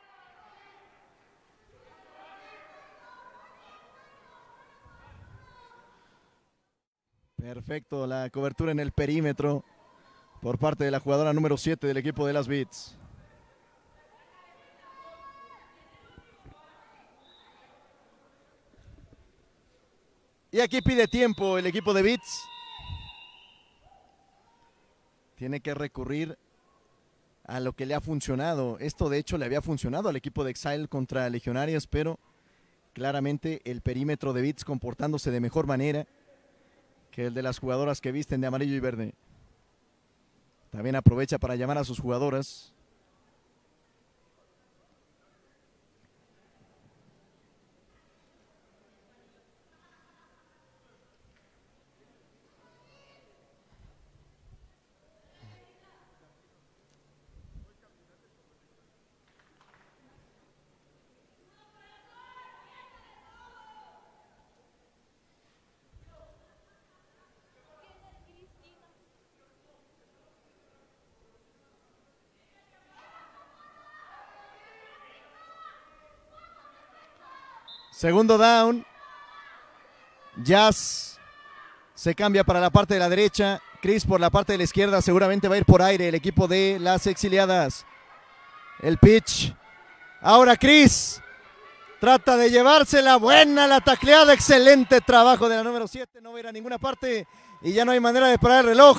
Perfecto, la cobertura en el perímetro por parte de la jugadora número 7 del equipo de las Beats. Y aquí pide tiempo el equipo de Beats. Tiene que recurrir a lo que le ha funcionado. Esto de hecho le había funcionado al equipo de Exile contra Legionarias, pero claramente el perímetro de Beats comportándose de mejor manera que el de las jugadoras que visten de amarillo y verde. También aprovecha para llamar a sus jugadoras. Segundo down. Jazz se cambia para la parte de la derecha. Chris por la parte de la izquierda. Seguramente va a ir por aire el equipo de las exiliadas. El pitch. Ahora Chris trata de llevársela. Buena la tacleada. Excelente trabajo de la número 7. No va a ir a ninguna parte. Y ya no hay manera de parar el reloj.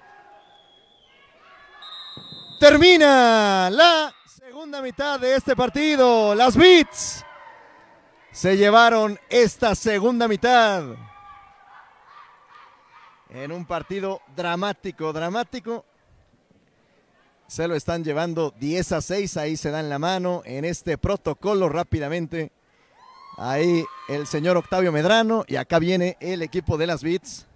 Termina la segunda mitad de este partido. Las Beats se llevaron esta segunda mitad en un partido dramático. Se lo están llevando 10-6, ahí se dan la mano en este protocolo rápidamente. Ahí el señor Octavio Medrano y acá viene el equipo de las Beats.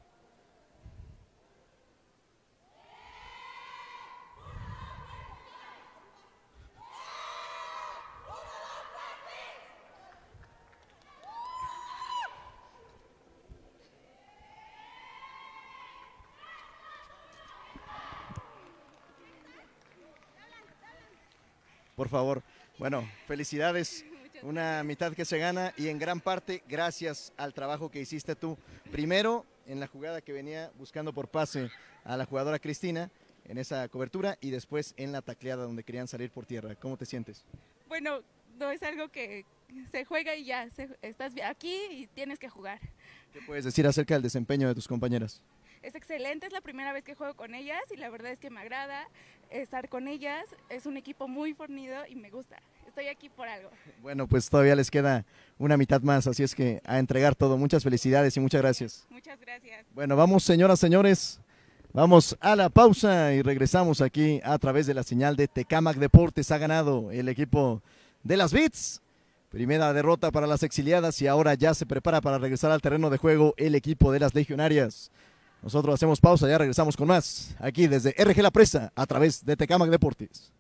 Por favor. Bueno, felicidades. Una mitad que se gana y en gran parte gracias al trabajo que hiciste tú. Primero en la jugada que venía buscando por pase a la jugadora Cristina en esa cobertura y después en la tacleada donde querían salir por tierra. ¿Cómo te sientes? Bueno, no es algo que se juega y ya, estás aquí y tienes que jugar. ¿Qué puedes decir acerca del desempeño de tus compañeras? Es excelente, es la primera vez que juego con ellas y la verdad es que me agrada estar con ellas. Es un equipo muy fornido y me gusta. Estoy aquí por algo. Bueno, pues todavía les queda una mitad más, así es que a entregar todo. Muchas felicidades y muchas gracias. Muchas gracias. Bueno, vamos señoras, señores, vamos a la pausa y regresamos aquí a través de la señal de Tecámac Deportes. Ha ganado el equipo de las Beats. Primera derrota para las exiliadas y ahora ya se prepara para regresar al terreno de juego el equipo de las legionarias. Nosotros hacemos pausa, ya regresamos con más, aquí desde RG La Presa, a través de Tecámac Deportes.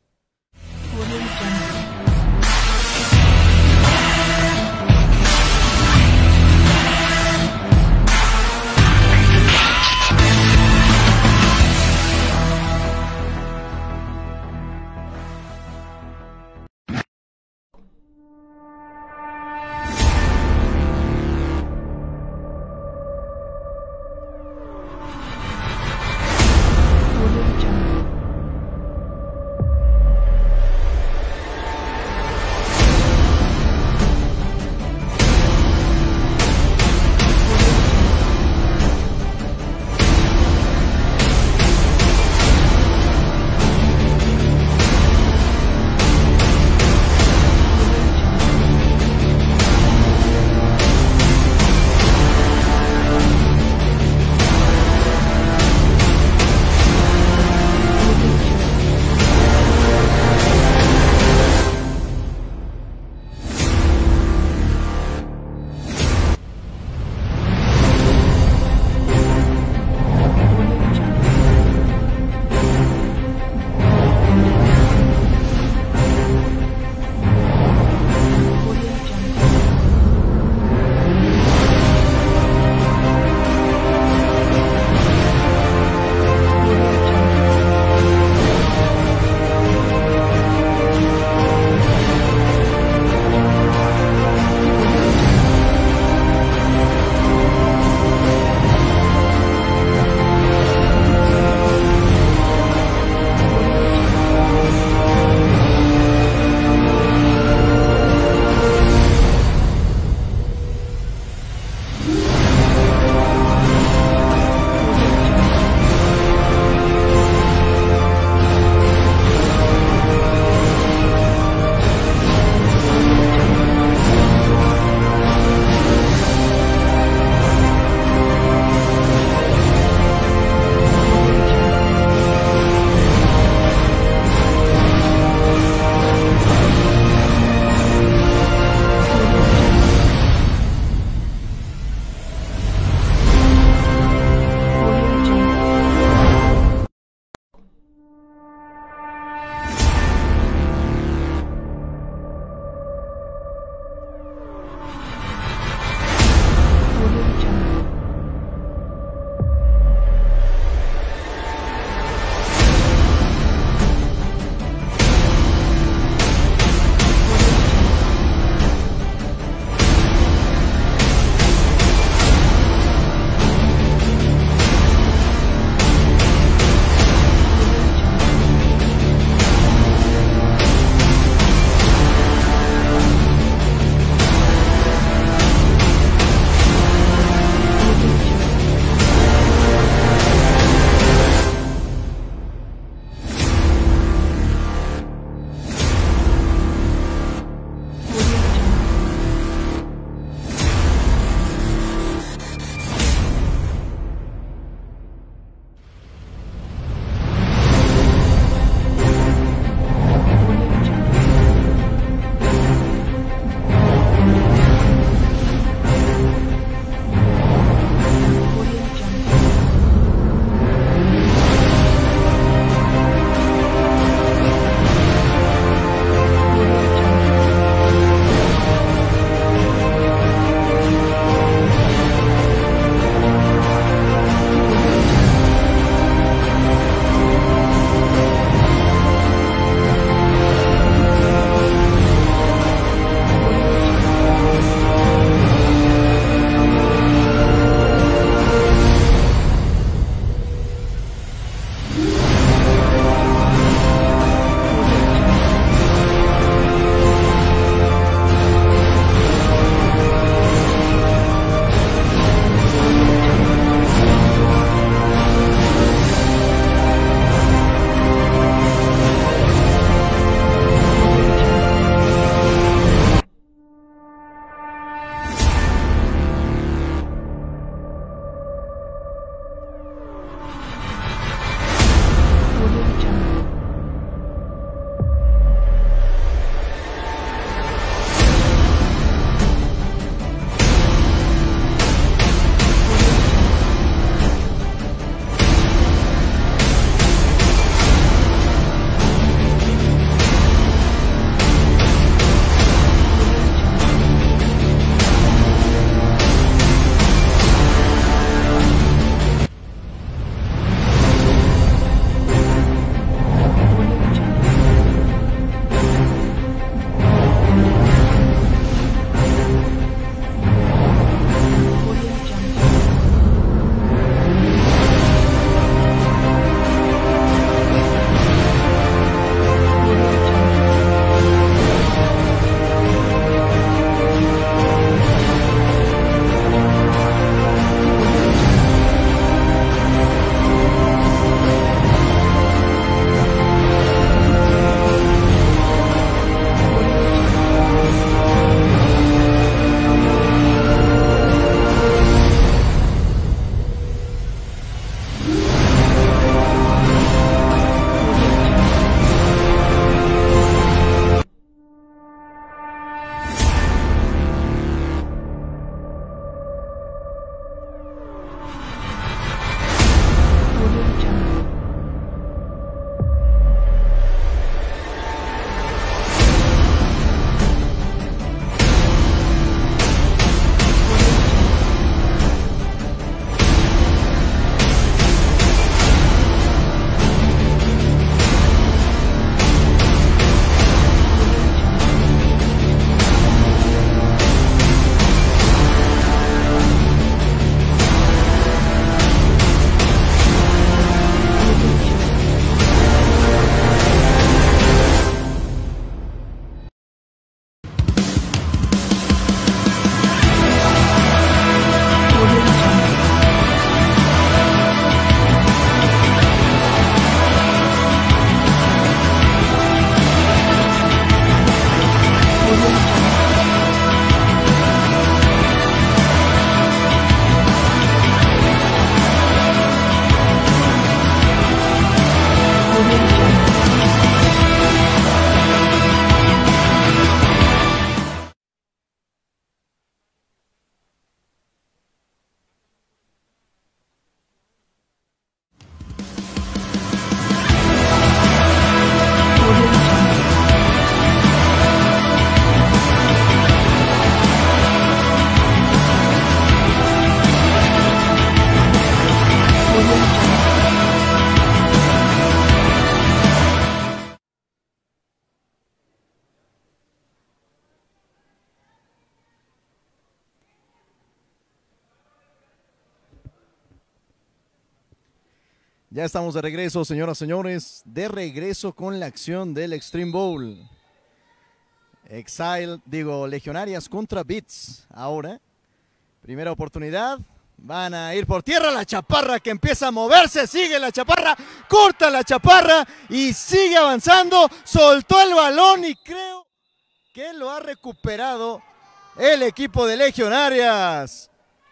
Ya estamos de regreso, señoras y señores, de regreso con la acción del Extreme Bowl. Legionarias contra Beats. Ahora, primera oportunidad, van a ir por tierra, la Chaparra que empieza a moverse, sigue la Chaparra, corta la Chaparra y sigue avanzando, soltó el balón y creo que lo ha recuperado el equipo de Legionarias.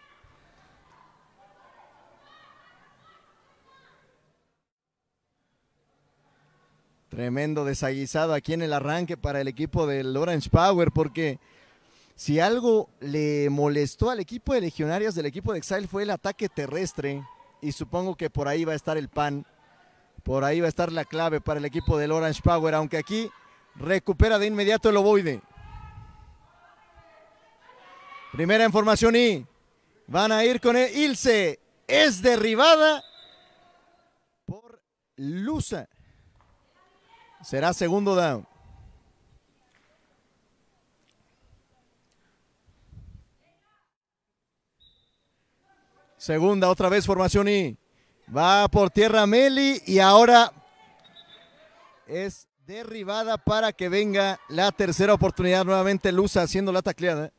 Tremendo desaguisado aquí en el arranque para el equipo del Orange Power, porque si algo le molestó al equipo de Legionarias del equipo de Exile fue el ataque terrestre, y supongo que por ahí va a estar el pan, por ahí va a estar la clave para el equipo del Orange Power, aunque aquí recupera de inmediato el ovoide. Primera en formación y van a ir con el Ilse, es derribada por Lusa. Será segundo down. Segunda, otra vez formación y va por tierra Meli y ahora es derribada para que venga la tercera oportunidad. Nuevamente Lusa haciendo la tacleada.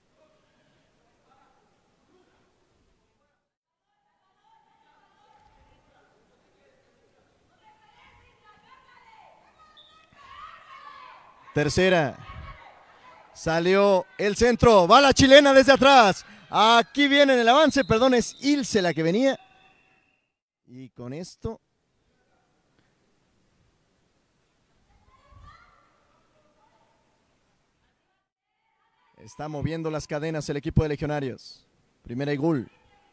Tercera. Salió el centro. Va la chilena desde atrás. Aquí viene en el avance. Perdón, es Ilse la que venía. Y con esto está moviendo las cadenas el equipo de Legionarios. Primera y gol.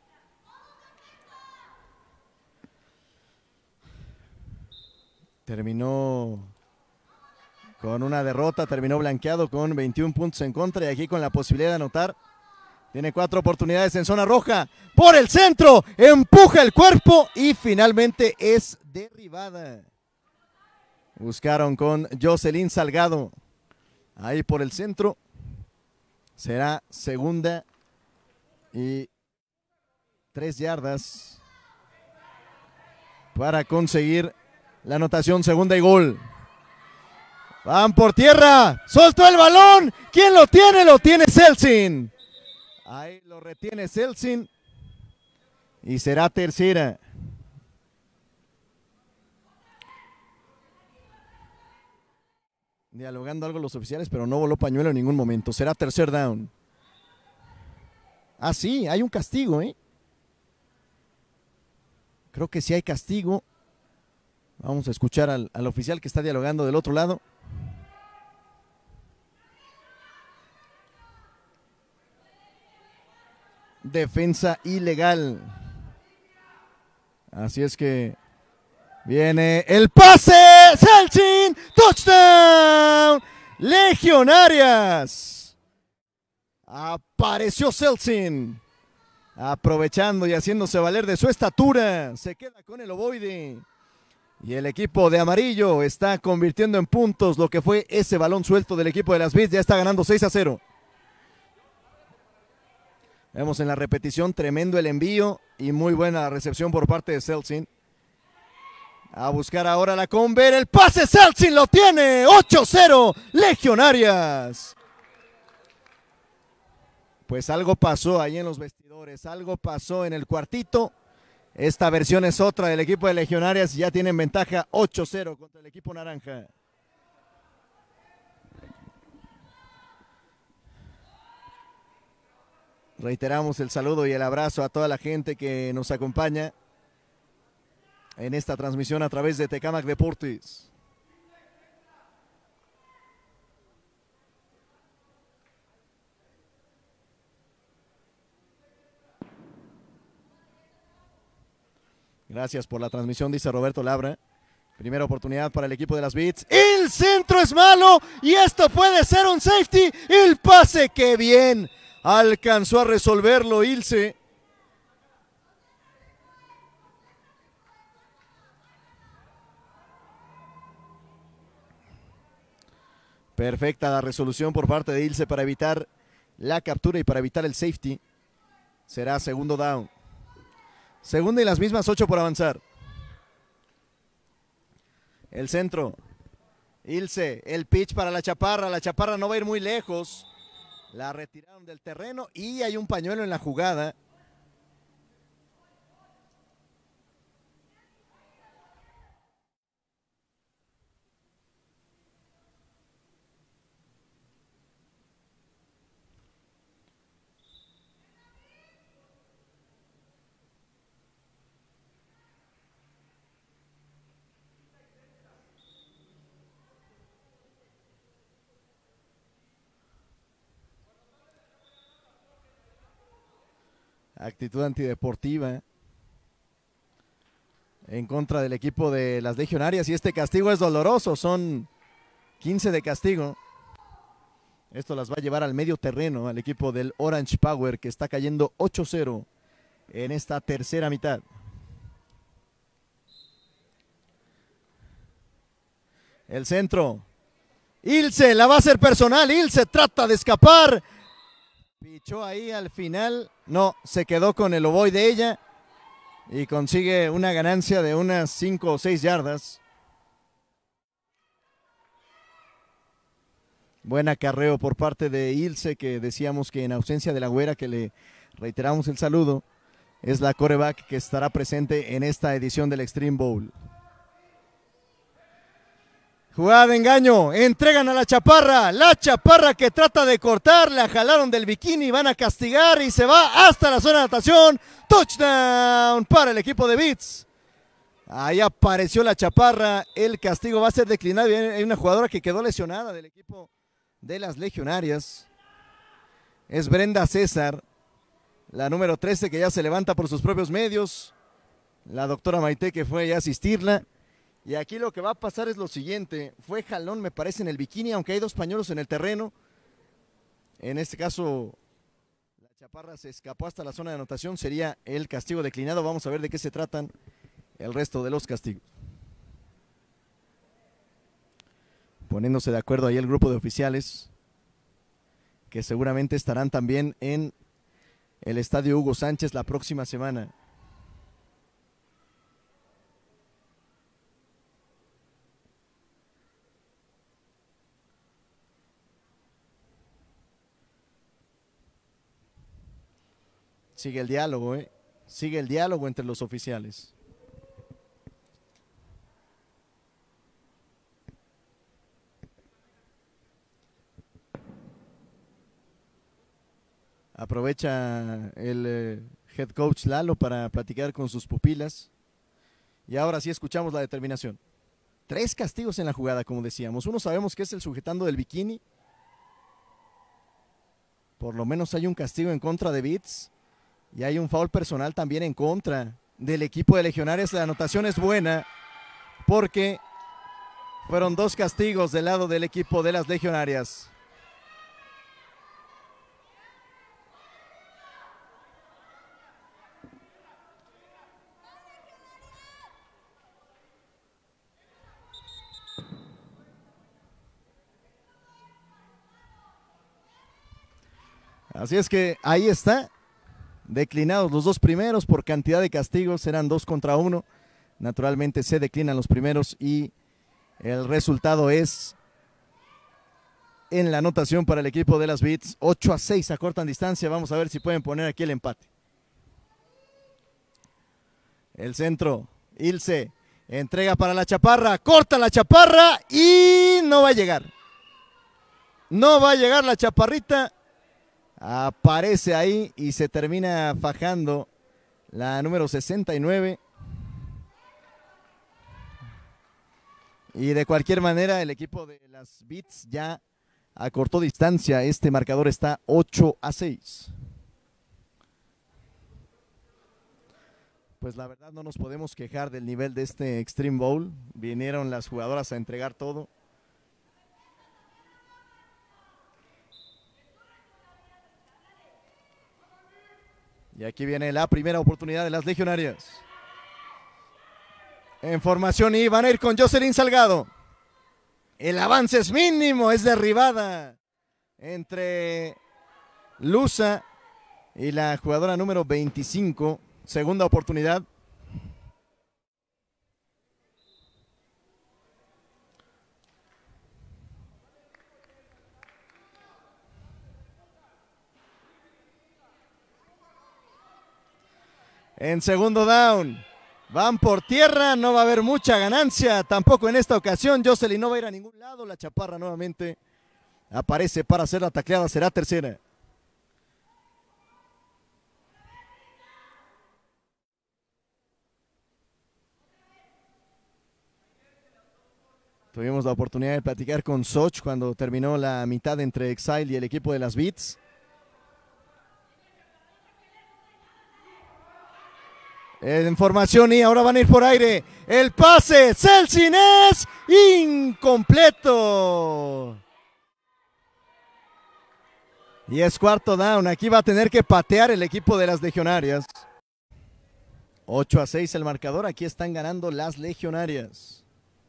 Terminó con una derrota, terminó blanqueado con 21 puntos en contra y aquí con la posibilidad de anotar. Tiene 4 oportunidades en zona roja. Por el centro, empuja el cuerpo y finalmente es derribada. Buscaron con Jocelyn Salgado. Ahí por el centro. Será segunda y 3 yardas para conseguir la anotación. Segunda y gol. Van por tierra, soltó el balón, ¿quién lo tiene? Lo tiene Celsin. Ahí lo retiene Celsin y será tercera. Dialogando algo los oficiales, pero no voló pañuelo en ningún momento. Será tercer down. Ah, sí, hay un castigo, ¿eh? Creo que sí hay castigo. Vamos a escuchar al oficial que está dialogando del otro lado. Defensa ilegal. Así es que viene el pase. Celsin, touchdown. Legionarias. Apareció Celsin, aprovechando y haciéndose valer de su estatura. Se queda con el ovoide. Y el equipo de amarillo está convirtiendo en puntos lo que fue ese balón suelto del equipo de las Beats. Ya está ganando 6-0. Vemos en la repetición, tremendo el envío y muy buena la recepción por parte de Celsin. A buscar ahora la Conver, el pase, Celsin lo tiene, 8-0, Legionarias. Pues algo pasó ahí en los vestidores, algo pasó en el cuartito. Esta versión es otra del equipo de Legionarias y ya tienen ventaja 8-0 contra el equipo naranja. Reiteramos el saludo y el abrazo a toda la gente que nos acompaña en esta transmisión a través de Tecamac Deportes. Gracias por la transmisión, dice Roberto Labra. Primera oportunidad para el equipo de las Beats. El centro es malo y esto puede ser un safety. El pase, qué bien. Alcanzó a resolverlo Ilse. Perfecta la resolución por parte de Ilse para evitar la captura y para evitar el safety. Será segundo down. Segunda y las mismas 8 por avanzar. El centro. Ilse, el pitch para la Chaparra. La Chaparra no va a ir muy lejos. La retiraron del terreno y hay un pañuelo en la jugada. Actitud antideportiva en contra del equipo de las Legionarias, y este castigo es doloroso, son 15 de castigo. Esto las va a llevar al medio terreno al equipo del Orange Power, que está cayendo 8-0 en esta tercera mitad. El centro. Ilse, la va a hacer personal. Ilse trata de escapar. Pichó ahí al final. No, se quedó con el ovoide de ella. Y consigue una ganancia de unas 5 o 6 yardas. Buen acarreo por parte de Ilse, que decíamos que en ausencia de la güera, que le reiteramos el saludo, es la quarterback que estará presente en esta edición del Extreme Bowl. Jugada de engaño, entregan a la Chaparra que trata de cortar, la jalaron del bikini, van a castigar y se va hasta la zona de anotación. Touchdown para el equipo de Beats. Ahí apareció la Chaparra, el castigo va a ser declinado. Hay una jugadora que quedó lesionada del equipo de las Legionarias. Es Brenda César, la número 13, que ya se levanta por sus propios medios. La doctora Maite, que fue a asistirla. Y aquí lo que va a pasar es lo siguiente. Fue jalón, me parece, en el bikini, aunque hay 2 pañuelos en el terreno. En este caso, la Chaparra se escapó hasta la zona de anotación. Sería el castigo declinado. Vamos a ver de qué se tratan el resto de los castigos. Poniéndose de acuerdo ahí el grupo de oficiales, que seguramente estarán también en el estadio Hugo Sánchez la próxima semana. Sigue el diálogo, sigue el diálogo entre los oficiales. Aprovecha el head coach Lalo para platicar con sus pupilas. Y ahora sí escuchamos la determinación. 3 castigos en la jugada, como decíamos. Uno sabemos que es el sujetando del bikini. Por lo menos hay un castigo en contra de Beats. Y hay un foul personal también en contra del equipo de Legionarias. La anotación es buena porque fueron 2 castigos del lado del equipo de las Legionarias. Así es que ahí está. Declinados los 2 primeros por cantidad de castigos, serán 2 contra 1. Naturalmente se declinan los primeros y el resultado es en la anotación para el equipo de las Beats. 8-6 a corta distancia. Vamos a ver si pueden poner aquí el empate. El centro, Ilse, entrega para la Chaparra, corta la Chaparra y no va a llegar. No va a llegar la Chaparrita. Aparece ahí y se termina fajando la número 69. Y de cualquier manera el equipo de las Beats ya acortó distancia. Este marcador está 8-6. Pues la verdad no nos podemos quejar del nivel de este Extreme Bowl. Vinieron las jugadoras a entregar todo. Y aquí viene la primera oportunidad de las Legionarias. En formación y van a ir con Jocelyn Salgado. El avance es mínimo, es derribada entre Luza y la jugadora número 25. Segunda oportunidad. En segundo down. Van por tierra, no va a haber mucha ganancia. Tampoco en esta ocasión. Jocelyn no va a ir a ningún lado. La chaparra nuevamente aparece para hacer la tacleada. Será tercera. Tuvimos la oportunidad de platicar con Soch cuando terminó la mitad entre Exile y el equipo de las Beats. En formación y ahora van a ir por aire. El pase, Celsin es incompleto. Y es cuarto down. Aquí va a tener que patear el equipo de las Legionarias. 8-6 el marcador. Aquí están ganando las Legionarias.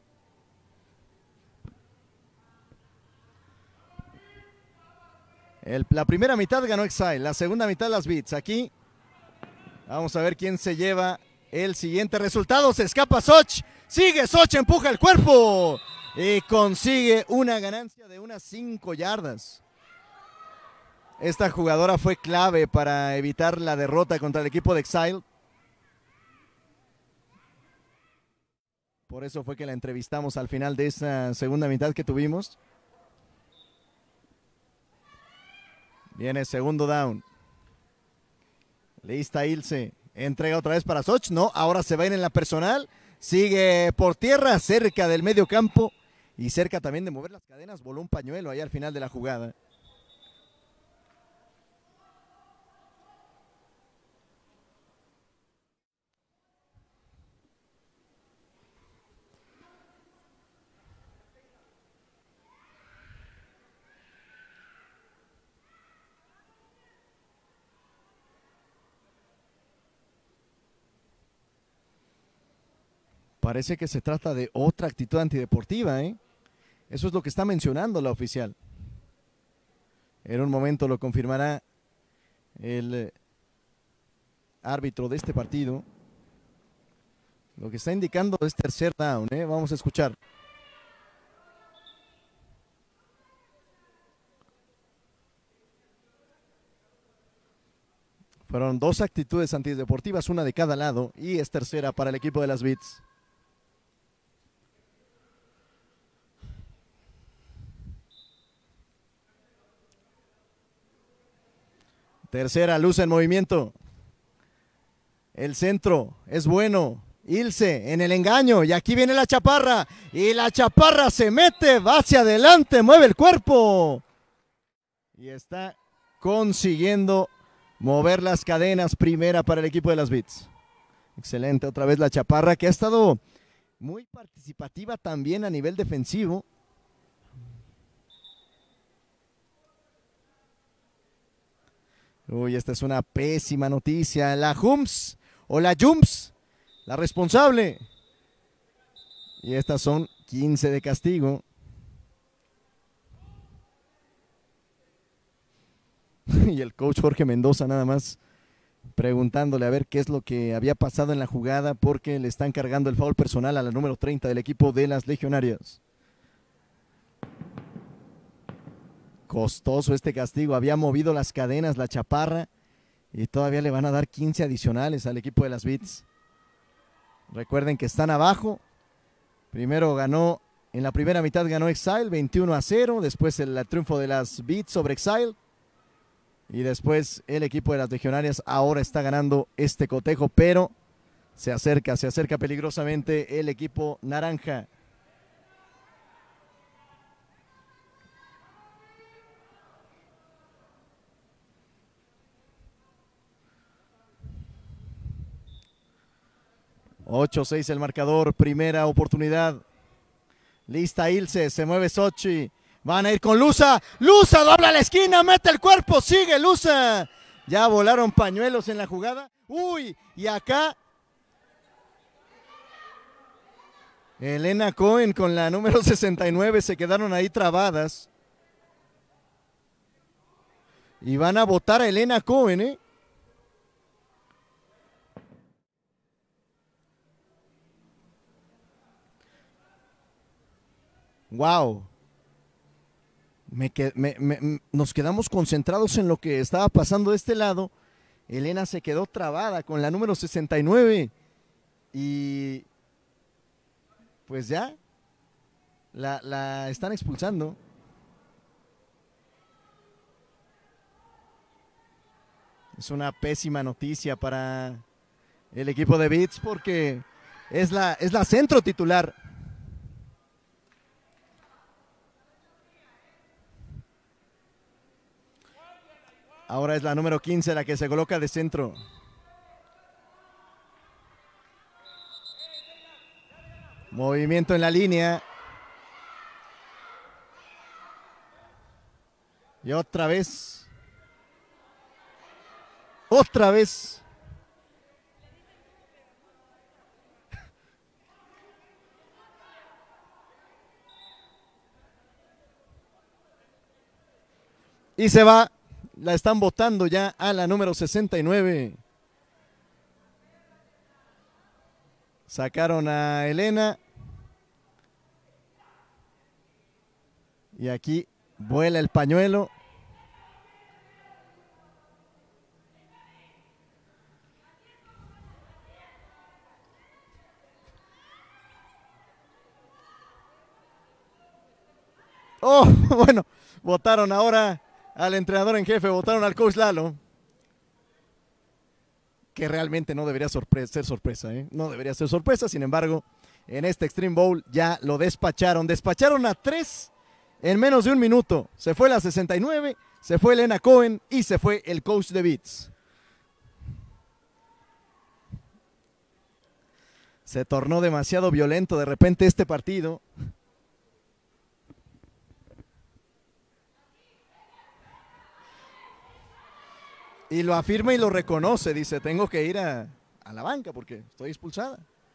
La primera mitad ganó Exile, la segunda mitad las Beats. Aquí vamos a ver quién se lleva el siguiente resultado. Se escapa Soch, sigue Soch, empuja el cuerpo y consigue una ganancia de unas 5 yardas. Esta jugadora fue clave para evitar la derrota contra el equipo de Exile. Por eso fue que la entrevistamos al final de esa segunda mitad que tuvimos. Viene segundo down. Lista Ilse. Entrega otra vez para Soch. No, ahora se va a ir en la personal. Sigue por tierra, cerca del medio campo. Y cerca también de mover las cadenas. Voló un pañuelo ahí al final de la jugada. Parece que se trata de otra actitud antideportiva, ¿eh? Eso es lo que está mencionando la oficial. En un momento lo confirmará el árbitro de este partido. Lo que está indicando es tercer down, ¿eh? Vamos a escuchar. Fueron 2 actitudes antideportivas, una de cada lado, y es tercera para el equipo de las Beats. Tercera, luz en movimiento. El centro es bueno. Ilse en el engaño. Y aquí viene la chaparra. Y la chaparra se mete, va hacia adelante, mueve el cuerpo. Y está consiguiendo mover las cadenas. Primera para el equipo de las Beats. Excelente, otra vez la chaparra que ha estado muy participativa también a nivel defensivo. Uy, esta es una pésima noticia. La Jums o la Jums, la responsable. Y estas son 15 de castigo. Y el coach Jorge Mendoza nada más preguntándole a ver qué es lo que había pasado en la jugada porque le están cargando el foul personal a la número 30 del equipo de las Legionarias. Costoso este castigo, había movido las cadenas la chaparra y todavía le van a dar 15 adicionales al equipo de las Beats. Recuerden que están abajo. Primero ganó, en la primera mitad ganó Exile 21-0, después el triunfo de las Beats sobre Exile y después el equipo de las Legionarias ahora está ganando este cotejo, pero se acerca peligrosamente el equipo naranja. $8-6 el marcador, primera oportunidad. Lista Ilse, se mueve Sochi. Van a ir con Luza. Luza dobla la esquina, mete el cuerpo, sigue Luza. Ya volaron pañuelos en la jugada. Uy, y acá Elena Cohen con la número 69 se quedaron ahí trabadas. Y van a votar a Elena Cohen, ¿eh? Wow. Nos quedamos concentrados en lo que estaba pasando de este lado Elena se quedó trabada con la número 69 y pues ya la están expulsando. Es una pésima noticia para el equipo de Beats porque es la centro titular. Ahora es la número 15 la que se coloca de centro. Movimiento en la línea. Y otra vez. Otra vez. Y se va. La están botando ya a la número 69. Sacaron a Elena. Y aquí vuela el pañuelo. Oh, bueno, votaron ahora al entrenador en jefe, votaron al coach Lalo, que realmente no debería ser sorpresa, ¿eh? No debería ser sorpresa, sin embargo, en este Extreme Bowl ya lo despacharon a 3 en menos de un minuto. Se fue la 69, se fue Elena Cohen y se fue el coach de Beats. Se tornó demasiado violento de repente este partido. Y lo afirma y lo reconoce, dice, tengo que ir a la banca porque estoy expulsada.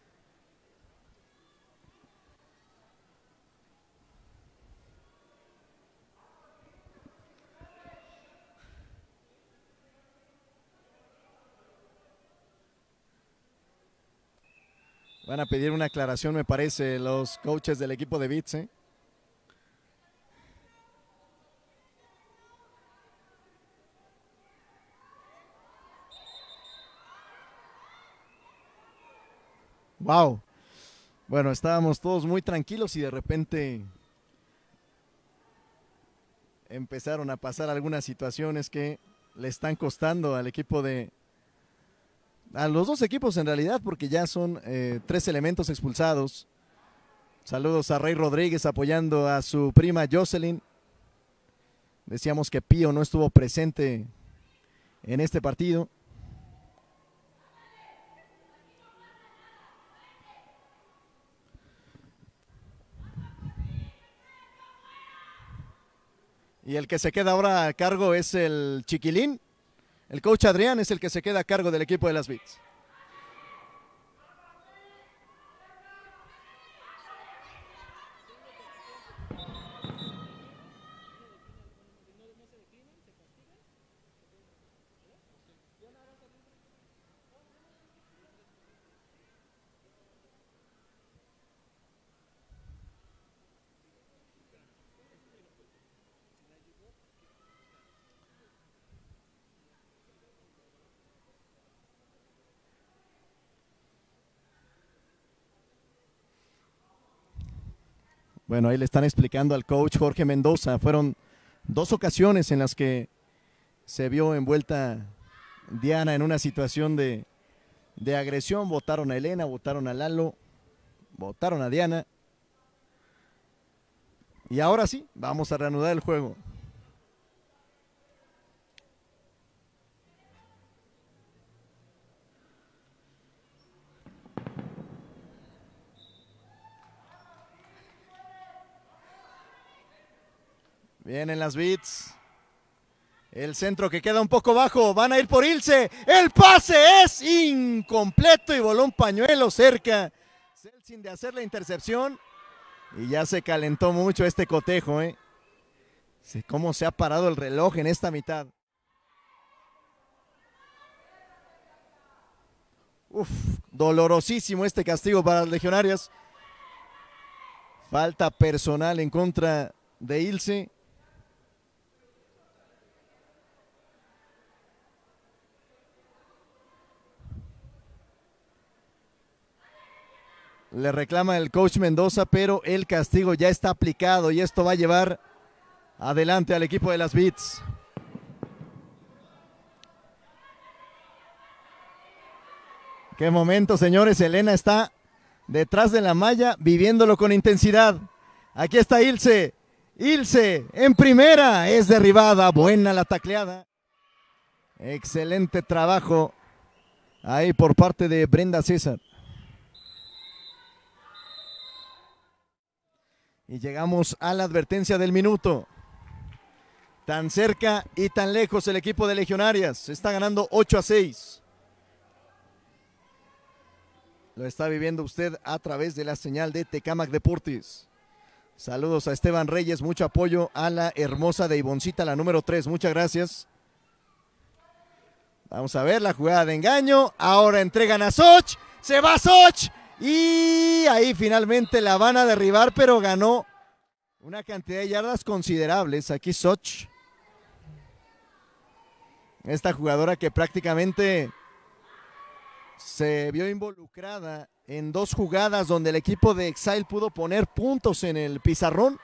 Van a pedir una aclaración, me parece, los coaches del equipo de Beats, ¿eh? Wow. Bueno, estábamos todos muy tranquilos y de repente empezaron a pasar algunas situaciones que le están costando al equipo a los dos equipos en realidad, porque ya son 3 elementos expulsados. Saludos a Rey Rodríguez apoyando a su prima Jocelyn. Decíamos que Pío no estuvo presente en este partido. Y el que se queda ahora a cargo es el Chiquilín. El coach Adrián es el que se queda a cargo del equipo de las Beats. Bueno, ahí le están explicando al coach Jorge Mendoza. Fueron 2 ocasiones en las que se vio envuelta Diana en una situación de agresión. Votaron a Elena, votaron a Lalo, votaron a Diana. Y ahora sí, vamos a reanudar el juego. Vienen las Beats. El centro que queda un poco bajo. Van a ir por Ilse. El pase es incompleto y voló un pañuelo cerca. Sin de hacer la intercepción. Y ya se calentó mucho este cotejo, ¿eh? Cómo se ha parado el reloj en esta mitad. Uf, dolorosísimo este castigo para las legionarias. Falta personal en contra de Ilse. Le reclama el coach Mendoza, pero el castigo ya está aplicado y esto va a llevar adelante al equipo de las Beats. Qué momento, señores. Elena está detrás de la malla viviéndolo con intensidad. Aquí está Ilse. Ilse en primera, es derribada, buena la tacleada. Excelente trabajo ahí por parte de Brenda César. Y llegamos a la advertencia del minuto. Tan cerca y tan lejos el equipo de Legionarias. Está ganando 8-6. Lo está viviendo usted a través de la señal de Tecámac Deportes. Saludos a Esteban Reyes, mucho apoyo a la hermosa de Ivoncita, la número 3. Muchas gracias. Vamos a ver la jugada de engaño. Ahora entregan a Soch. Se va Soch. Y ahí finalmente la van a derribar, pero ganó una cantidad de yardas considerables. Aquí Soch. Esta jugadora que prácticamente se vio involucrada en 2 jugadas donde el equipo de Exile pudo poner puntos en el pizarrón.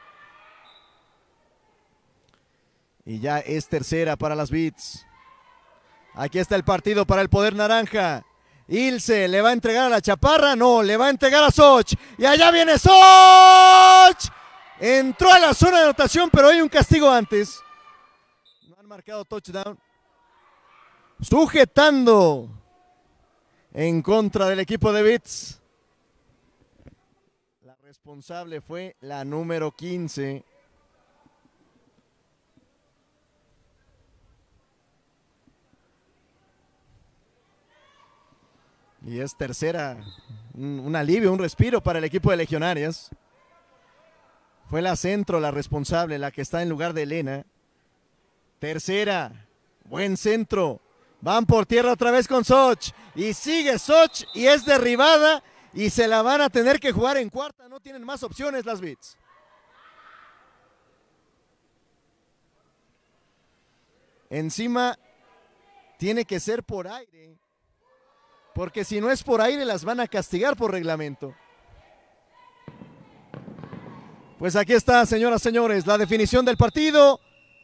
Y ya es tercera para las Beats. Aquí está el partido para el poder naranja. Ilse le va a entregar a la chaparra. No, le va a entregar a Soch. Y allá viene Soch. Entró a la zona de anotación, pero hay un castigo antes. No han marcado touchdown. Sujetando en contra del equipo de Beats. La responsable fue la número 15. Y es tercera, un alivio, un respiro para el equipo de Legionarias. Fue la centro la responsable, la que está en lugar de Elena. Tercera, buen centro. Van por tierra otra vez con Soch. Y sigue Soch y es derribada. Y se la van a tener que jugar en cuarta. No tienen más opciones las Beats. Encima tiene que ser por aire. Porque si no es por aire las van a castigar por reglamento. Pues aquí está, señoras y señores, la definición del partido.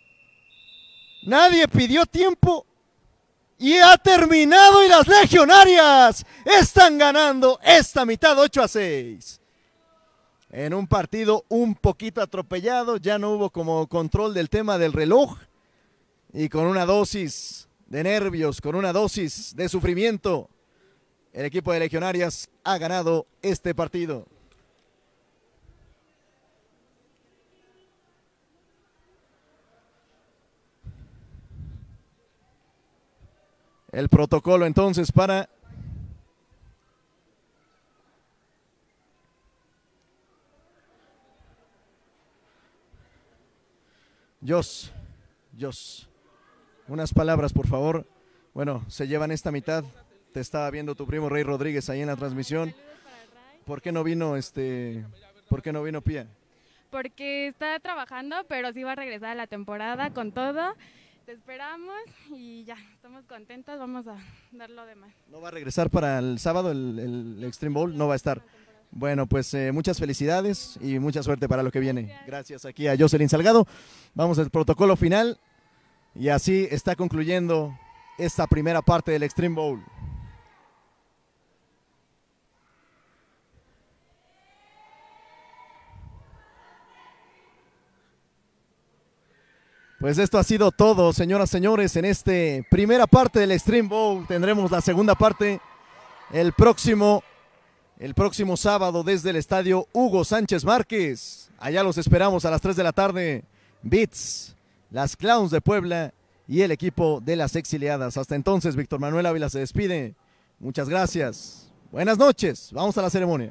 Nadie pidió tiempo. Y ha terminado y las Legionarias están ganando esta mitad 8-6. En un partido un poquito atropellado, ya no hubo como control del tema del reloj. Y con una dosis de nervios, con una dosis de sufrimiento, el equipo de Legionarias ha ganado este partido. El protocolo entonces para Jos. Unas palabras, por favor. Bueno, se llevan esta mitad. Te estaba viendo tu primo Rey Rodríguez ahí en la transmisión. ¿Por qué no vino Pía? Porque está trabajando, pero sí va a regresar a la temporada con todo. Te esperamos y ya, estamos contentos, vamos a dar lo demás. ¿No va a regresar para el sábado el Extreme Bowl? No va a estar. Bueno, pues muchas felicidades y mucha suerte para lo que viene. Gracias aquí a Jocelyn Salgado. Vamos al protocolo final y así está concluyendo esta primera parte del Extreme Bowl. Pues esto ha sido todo, señoras y señores, en esta primera parte del Extreme Bowl. Tendremos la segunda parte el próximo sábado desde el estadio Hugo Sánchez Márquez. Allá los esperamos a las 3 de la tarde. Beats, las Clowns de Puebla y el equipo de las exiliadas. Hasta entonces, Víctor Manuel Ávila se despide. Muchas gracias. Buenas noches. Vamos a la ceremonia.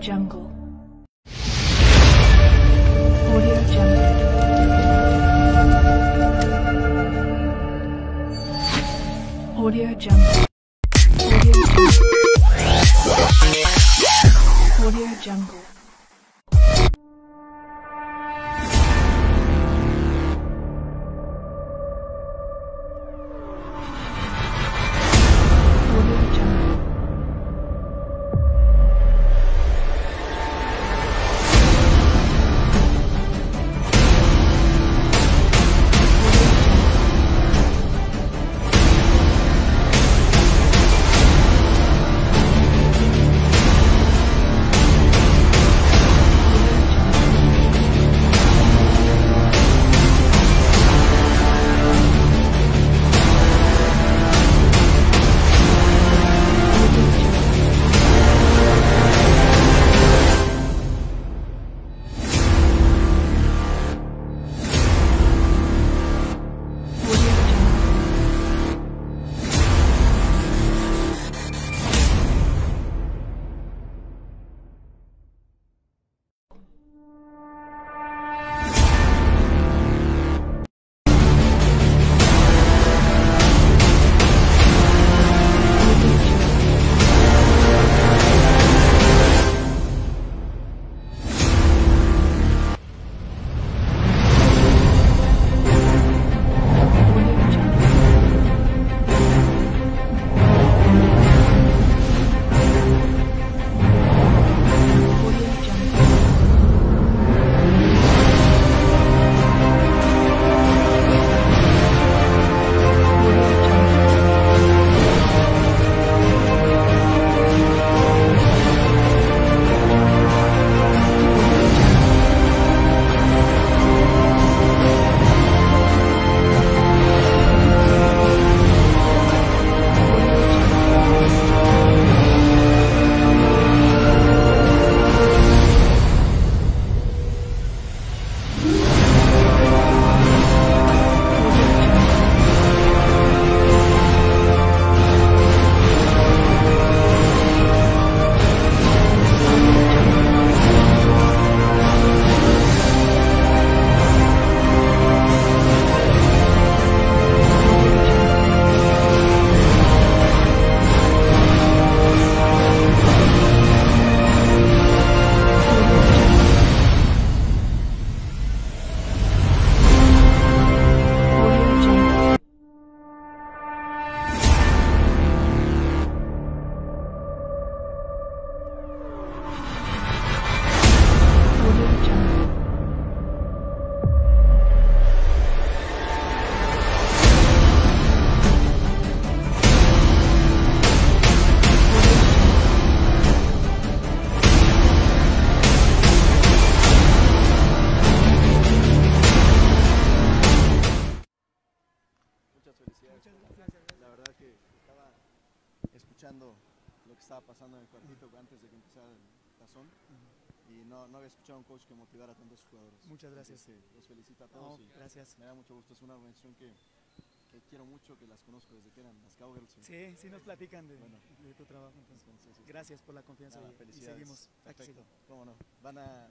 Jungle. Audio Jungle. Audio Jungle. Audio Jungle. La verdad que estaba escuchando lo que estaba pasando en el cuartito antes de que empezara el tazón y no había escuchado a un coach que motivara tanto a sus jugadores. Muchas gracias. Los felicito a todos. No, gracias. Me da mucho gusto. Es una organización que quiero mucho, que las conozco desde que eran las Cowgirls. Sí nos platican de tu trabajo. Entonces, gracias por la confianza y seguimos. Perfecto. ¿Cómo no? Van a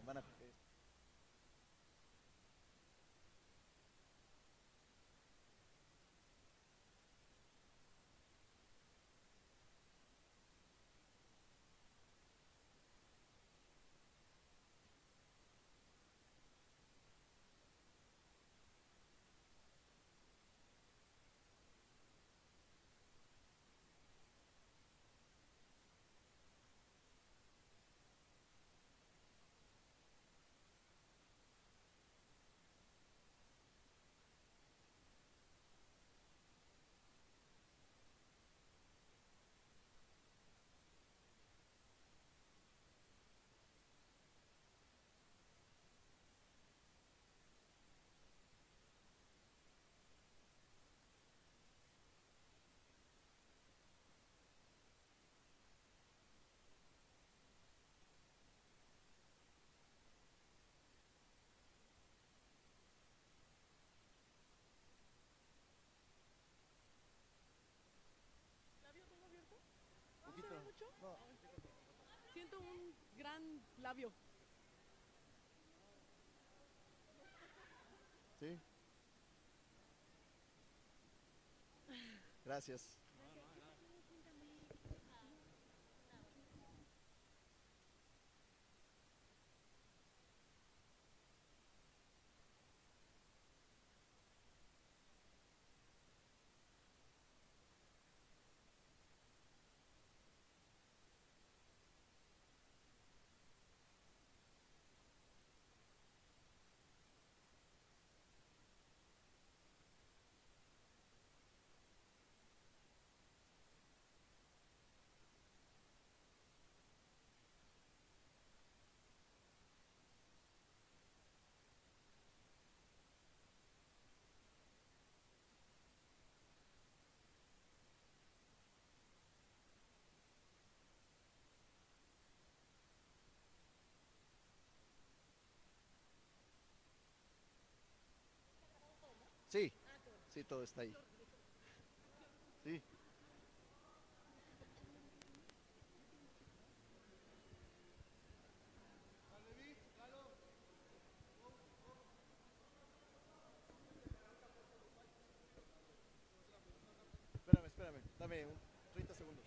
Siento un gran labio. Sí. Gracias. Sí, sí, todo está ahí. Sí. Espérame, dame 30 segundos.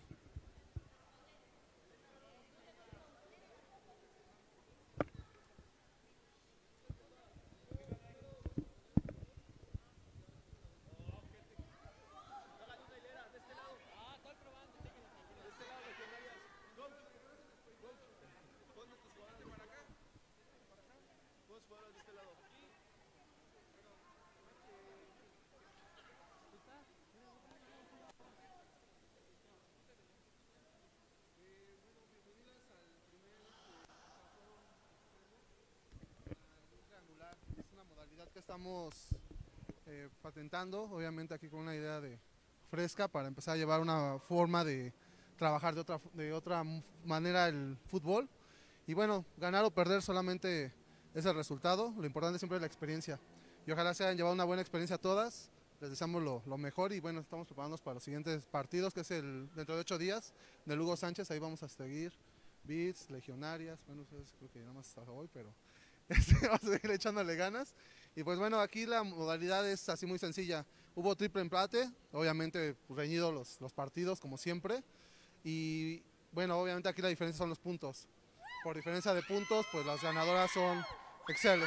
Es una modalidad que estamos patentando, obviamente aquí con una idea fresca para empezar a llevar una forma de trabajar de otra manera el fútbol. Y bueno, ganar o perder solamente es el resultado, lo importante siempre es la experiencia. Y ojalá se hayan llevado una buena experiencia a todas, les deseamos lo mejor y bueno, estamos preparándonos para los siguientes partidos, que es dentro de 8 días, del Hugo Sánchez, ahí vamos a seguir, Beats, Legionarias, bueno, ustedes creo que nada más hasta hoy, pero vamos a seguir echándole ganas. Y pues bueno, aquí la modalidad es así muy sencilla. Hubo triple empate, obviamente reñido los partidos como siempre. Y bueno, obviamente aquí la diferencia son los puntos. Por diferencia de puntos, pues las ganadoras son Excel.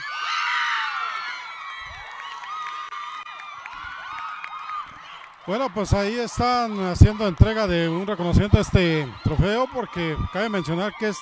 Bueno, pues ahí están haciendo entrega de un reconocimiento a este trofeo, porque cabe mencionar que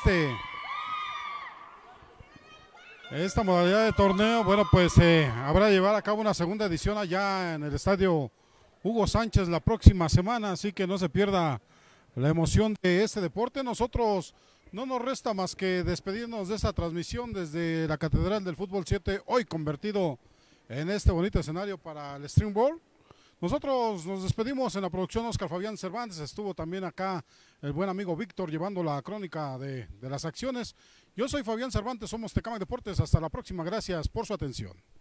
esta modalidad de torneo, bueno, pues habrá de llevar a cabo una segunda edición allá en el estadio Hugo Sánchez la próxima semana, así que no se pierda la emoción de este deporte. Nosotros no nos resta más que despedirnos de esta transmisión desde la Catedral del Fútbol 7, hoy convertido en este bonito escenario para el Stream Ball. Nosotros nos despedimos en la producción. Oscar Fabián Cervantes, estuvo también acá el buen amigo Víctor llevando la crónica de las acciones. Yo soy Fabián Cervantes, somos Tecama Deportes, hasta la próxima, gracias por su atención.